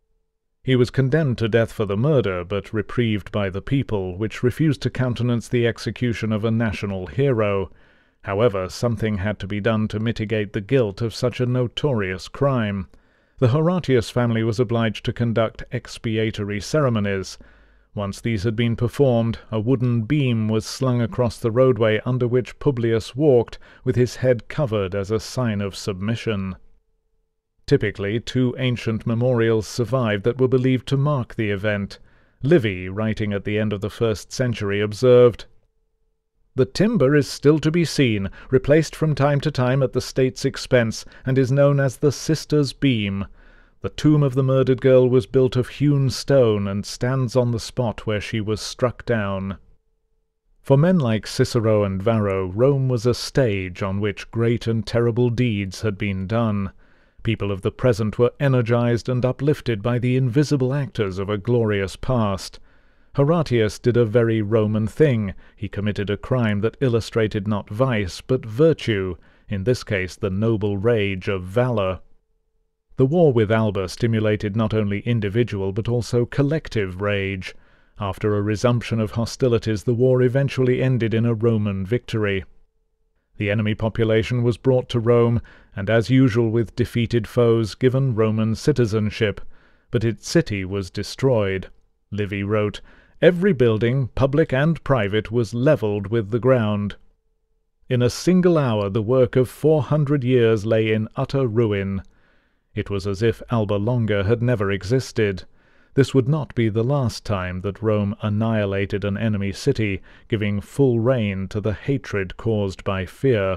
He was condemned to death for the murder, but reprieved by the people, which refused to countenance the execution of a national hero. However, something had to be done to mitigate the guilt of such a notorious crime. The Horatius family was obliged to conduct expiatory ceremonies. Once these had been performed, a wooden beam was slung across the roadway under which Publius walked, with his head covered as a sign of submission. Typically, two ancient memorials survived that were believed to mark the event. Livy, writing at the end of the first century, observed, "The timber is still to be seen, replaced from time to time at the state's expense, and is known as the Sisters' Beam. The tomb of the murdered girl was built of hewn stone, and stands on the spot where she was struck down." For men like Cicero and Varro, Rome was a stage on which great and terrible deeds had been done. People of the present were energized and uplifted by the invisible actors of a glorious past. Horatius did a very Roman thing. He committed a crime that illustrated not vice, but virtue, in this case the noble rage of valor. The war with Alba stimulated not only individual but also collective rage. After a resumption of hostilities, the war eventually ended in a Roman victory. The enemy population was brought to Rome, and as usual with defeated foes, given Roman citizenship, but its city was destroyed. Livy wrote, "Every building, public and private, was levelled with the ground. In a single hour the work of four hundred years lay in utter ruin." It was as if Alba Longa had never existed. This would not be the last time that Rome annihilated an enemy city, giving full rein to the hatred caused by fear.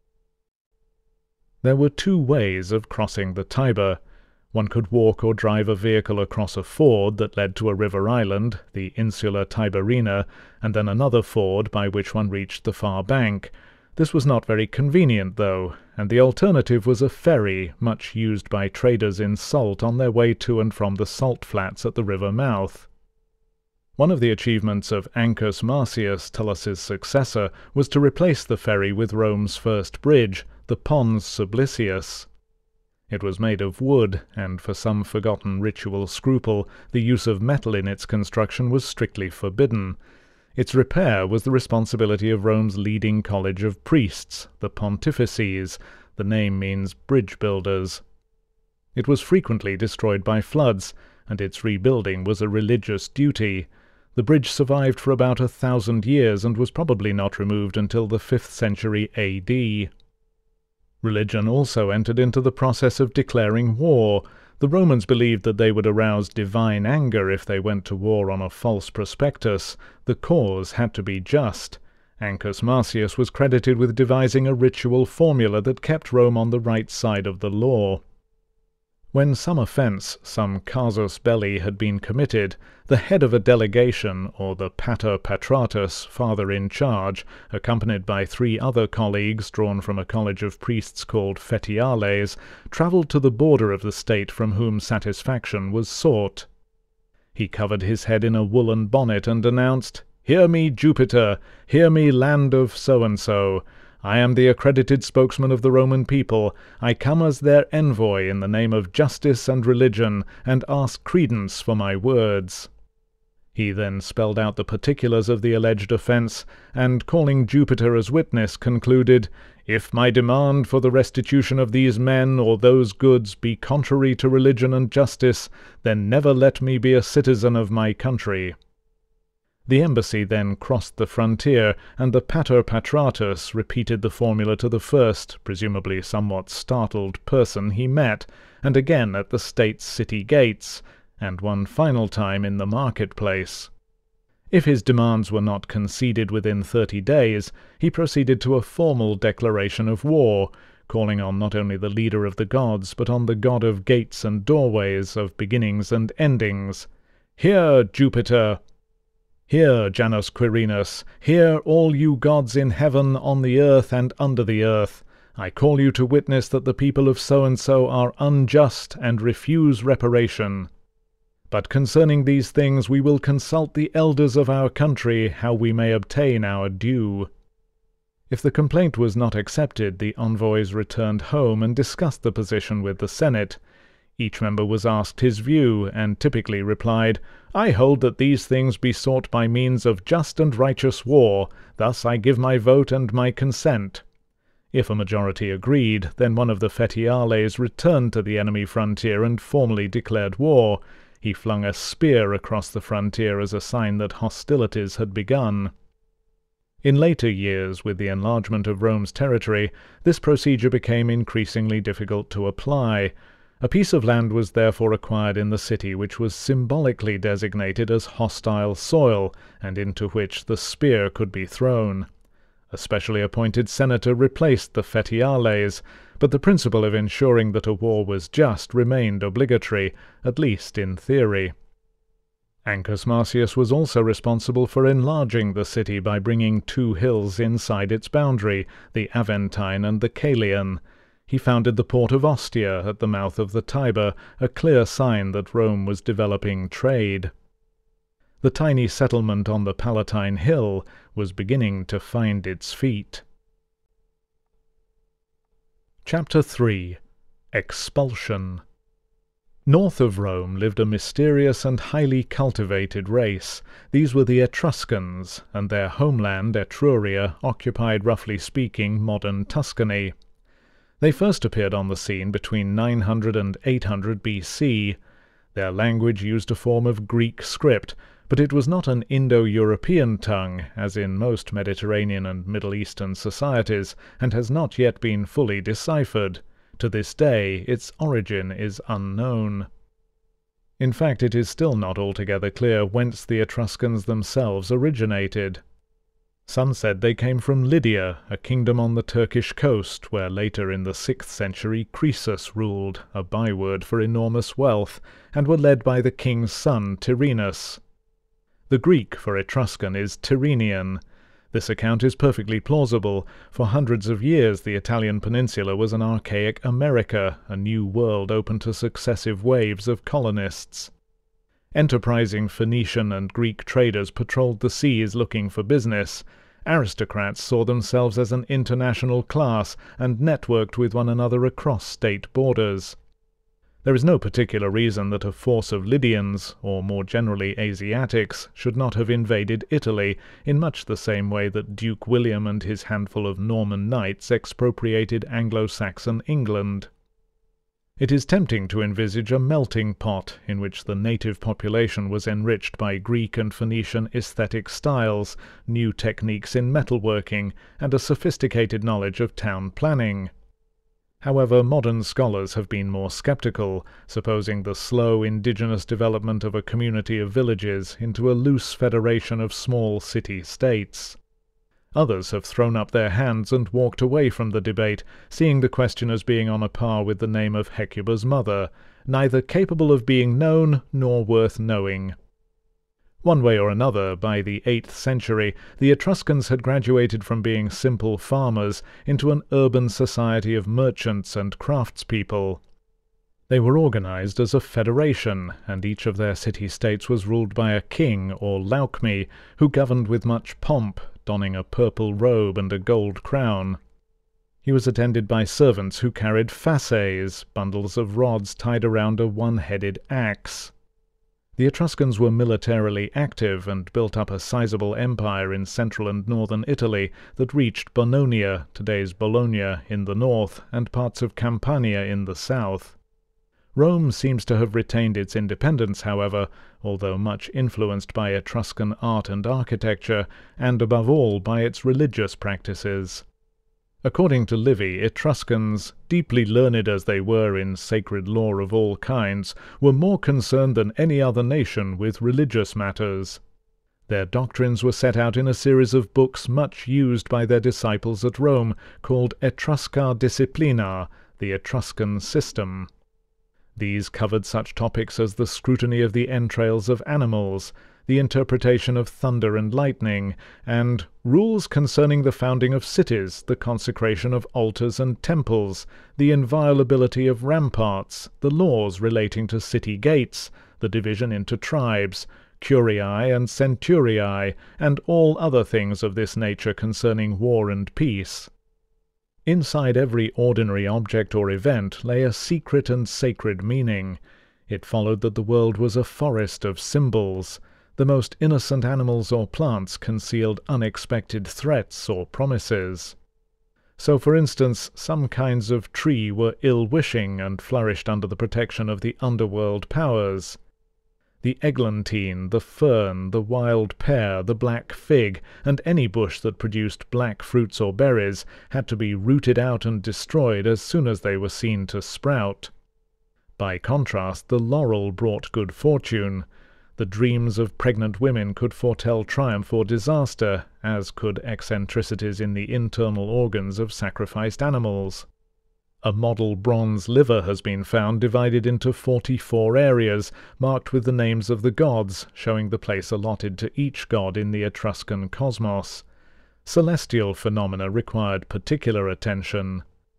There were two ways of crossing the Tiber. One could walk or drive a vehicle across a ford that led to a river island, the Insula Tiberina, and then another ford by which one reached the far bank. This was not very convenient, though, and the alternative was a ferry, much used by traders in salt on their way to and from the salt flats at the river mouth. One of the achievements of Ancus Marcius, Tullus's successor, was to replace the ferry with Rome's first bridge, the Pons Sublicius. It was made of wood, and for some forgotten ritual scruple, the use of metal in its construction was strictly forbidden. Its repair was the responsibility of Rome's leading college of priests, the Pontifices. The name means bridge builders. It was frequently destroyed by floods, and its rebuilding was a religious duty. The bridge survived for about a thousand years and was probably not removed until the fifth century A D. Religion also entered into the process of declaring war. The Romans believed that they would arouse divine anger if they went to war on a false prospectus. The cause had to be just. Ancus Marcius was credited with devising a ritual formula that kept Rome on the right side of the law. When some offence, some casus belli, had been committed, the head of a delegation, or the pater patratus, father in charge, accompanied by three other colleagues drawn from a college of priests called fetiales, travelled to the border of the state from whom satisfaction was sought. He covered his head in a woolen bonnet and announced, "Hear me, Jupiter! Hear me, land of so-and-so! I am the accredited spokesman of the Roman people. I come as their envoy in the name of justice and religion, and ask credence for my words." He then spelled out the particulars of the alleged offence, and, calling Jupiter as witness, concluded, "If my demand for the restitution of these men or those goods be contrary to religion and justice, then never let me be a citizen of my country." The embassy then crossed the frontier, and the pater patratus repeated the formula to the first, presumably somewhat startled, person he met, and again at the state's city gates, and one final time in the marketplace. If his demands were not conceded within thirty days, he proceeded to a formal declaration of war, calling on not only the leader of the gods, but on the god of gates and doorways, of beginnings and endings. "Hear, Jupiter! Hear, Janus Quirinus! Hear, all you gods in heaven, on the earth, and under the earth! I call you to witness that the people of so-and-so are unjust, and refuse reparation. But concerning these things we will consult the elders of our country, how we may obtain our due." If the complaint was not accepted, the envoys returned home and discussed the position with the Senate. Each member was asked his view, and typically replied, "I hold that these things be sought by means of just and righteous war, thus I give my vote and my consent." If a majority agreed, then one of the fetiales returned to the enemy frontier and formally declared war. He flung a spear across the frontier as a sign that hostilities had begun. In later years, with the enlargement of Rome's territory, this procedure became increasingly difficult to apply. A piece of land was therefore acquired in the city which was symbolically designated as hostile soil, and into which the spear could be thrown. A specially appointed senator replaced the fetiales, but the principle of ensuring that a war was just remained obligatory, at least in theory. Ancus Marcius was also responsible for enlarging the city by bringing two hills inside its boundary, the Aventine and the Caelian. He founded the port of Ostia at the mouth of the Tiber, a clear sign that Rome was developing trade. The tiny settlement on the Palatine Hill was beginning to find its feet. Chapter three. Expulsion. North of Rome lived a mysterious and highly cultivated race. These were the Etruscans, and their homeland, Etruria, occupied, roughly speaking, modern Tuscany. They first appeared on the scene between nine hundred and eight hundred B C. Their language used a form of Greek script, but it was not an Indo-European tongue, as in most Mediterranean and Middle Eastern societies, and has not yet been fully deciphered. To this day, its origin is unknown. In fact, it is still not altogether clear whence the Etruscans themselves originated. Some said they came from Lydia, a kingdom on the Turkish coast, where later in the sixth century Croesus ruled, a byword for enormous wealth, and were led by the king's son Tyrrhenus. The Greek for Etruscan is Tyrrhenian. This account is perfectly plausible. For hundreds of years the Italian peninsula was an archaic America, a new world open to successive waves of colonists. Enterprising Phoenician and Greek traders patrolled the seas looking for business. Aristocrats saw themselves as an international class and networked with one another across state borders. There is no particular reason that a force of Lydians, or more generally Asiatics, should not have invaded Italy, in much the same way that Duke William and his handful of Norman knights expropriated Anglo-Saxon England. It is tempting to envisage a melting pot in which the native population was enriched by Greek and Phoenician aesthetic styles, new techniques in metalworking, and a sophisticated knowledge of town planning. However, modern scholars have been more skeptical, supposing the slow indigenous development of a community of villages into a loose federation of small city-states. Others have thrown up their hands and walked away from the debate, seeing the question as being on a par with the name of Hecuba's mother, neither capable of being known nor worth knowing. One way or another, by the eighth century, the Etruscans had graduated from being simple farmers into an urban society of merchants and craftspeople. They were organized as a federation, and each of their city-states was ruled by a king or laukmi, who governed with much pomp, donning a purple robe and a gold crown. He was attended by servants who carried fasces, bundles of rods tied around a one-headed axe. The Etruscans were militarily active and built up a sizable empire in central and northern Italy that reached Bononia, today's Bologna, in the north, and parts of Campania in the south. Rome seems to have retained its independence, however, although much influenced by Etruscan art and architecture, and above all by its religious practices. According to Livy, Etruscans, deeply learned as they were in sacred lore of all kinds, were more concerned than any other nation with religious matters. Their doctrines were set out in a series of books much used by their disciples at Rome, called Etrusca Disciplina, the Etruscan system. These covered such topics as the scrutiny of the entrails of animals, the interpretation of thunder and lightning, and rules concerning the founding of cities, the consecration of altars and temples, the inviolability of ramparts, the laws relating to city gates, the division into tribes, curiae and centuriae, and all other things of this nature concerning war and peace. Inside every ordinary object or event lay a secret and sacred meaning. It followed that the world was a forest of symbols. The most innocent animals or plants concealed unexpected threats or promises. So, for instance, some kinds of tree were ill-wishing and flourished under the protection of the underworld powers. The eglantine, the fern, the wild pear, the black fig, and any bush that produced black fruits or berries had to be rooted out and destroyed as soon as they were seen to sprout. By contrast, the laurel brought good fortune. The dreams of pregnant women could foretell triumph or disaster, as could eccentricities in the internal organs of sacrificed animals. A model bronze liver has been found divided into forty-four areas, marked with the names of the gods, showing the place allotted to each god in the Etruscan cosmos. Celestial phenomena required particular attention.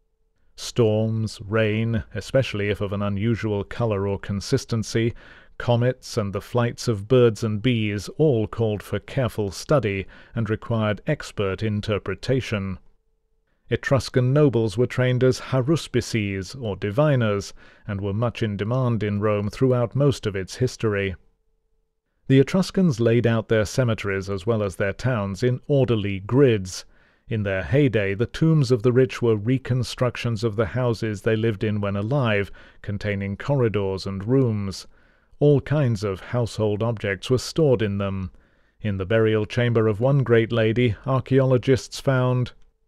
Storms, rain, especially if of an unusual colour or consistency, comets, and the flights of birds and bees all called for careful study and required expert interpretation. Etruscan nobles were trained as haruspices, or diviners, and were much in demand in Rome throughout most of its history. The Etruscans laid out their cemeteries as well as their towns in orderly grids. In their heyday, the tombs of the rich were reconstructions of the houses they lived in when alive, containing corridors and rooms. All kinds of household objects were stored in them. In the burial chamber of one great lady, archaeologists found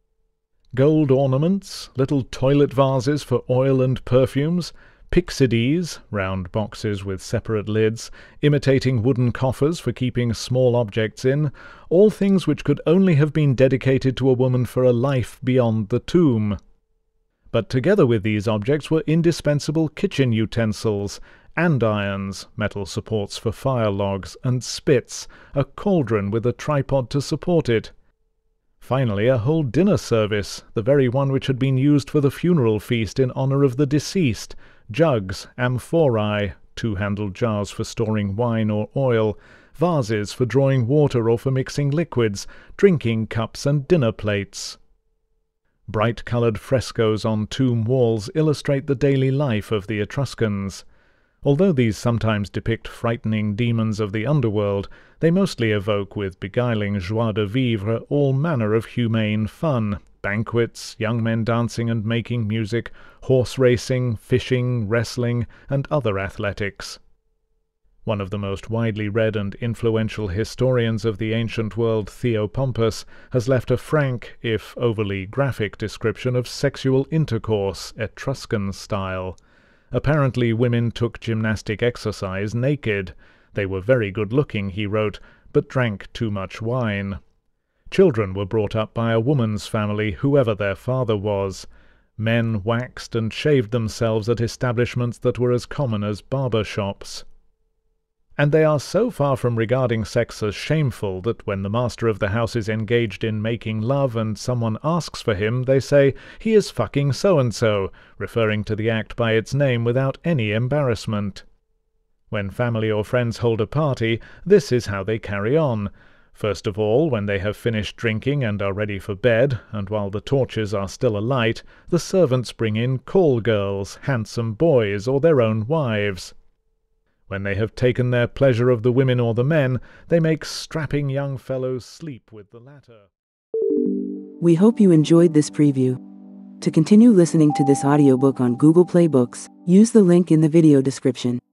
gold ornaments, little toilet vases for oil and perfumes, pyxides, round boxes with separate lids, imitating wooden coffers for keeping small objects in, all things which could only have been dedicated to a woman for a life beyond the tomb. But together with these objects were indispensable kitchen utensils, andirons, metal supports for fire logs, and spits, a cauldron with a tripod to support it. Finally, a whole dinner service, the very one which had been used for the funeral feast in honour of the deceased, jugs, amphorae, two-handled jars for storing wine or oil, vases for drawing water or for mixing liquids, drinking cups and dinner plates. Bright-coloured frescoes on tomb walls illustrate the daily life of the Etruscans. Although these sometimes depict frightening demons of the underworld, they mostly evoke with beguiling joie de vivre all manner of humane fun: banquets, young men dancing and making music, horse racing, fishing, wrestling, and other athletics. One of the most widely read and influential historians of the ancient world, Theopompus, has left a frank, if overly graphic, description of sexual intercourse, Etruscan style. Apparently women took gymnastic exercise naked. They were very good-looking, he wrote, but drank too much wine. Children were brought up by a woman's family, whoever their father was. Men waxed and shaved themselves at establishments that were as common as barber shops. And they are so far from regarding sex as shameful that when the master of the house is engaged in making love and someone asks for him, they say, "He is fucking so-and-so," referring to the act by its name without any embarrassment. When family or friends hold a party, this is how they carry on. First of all, when they have finished drinking and are ready for bed, and while the torches are still alight, the servants bring in call-girls, handsome boys, or their own wives. When they have taken their pleasure of the women or the men, they make strapping young fellows sleep with the latter. We hope you enjoyed this preview. To continue listening to this audiobook on Google Play Books, use the link in the video description.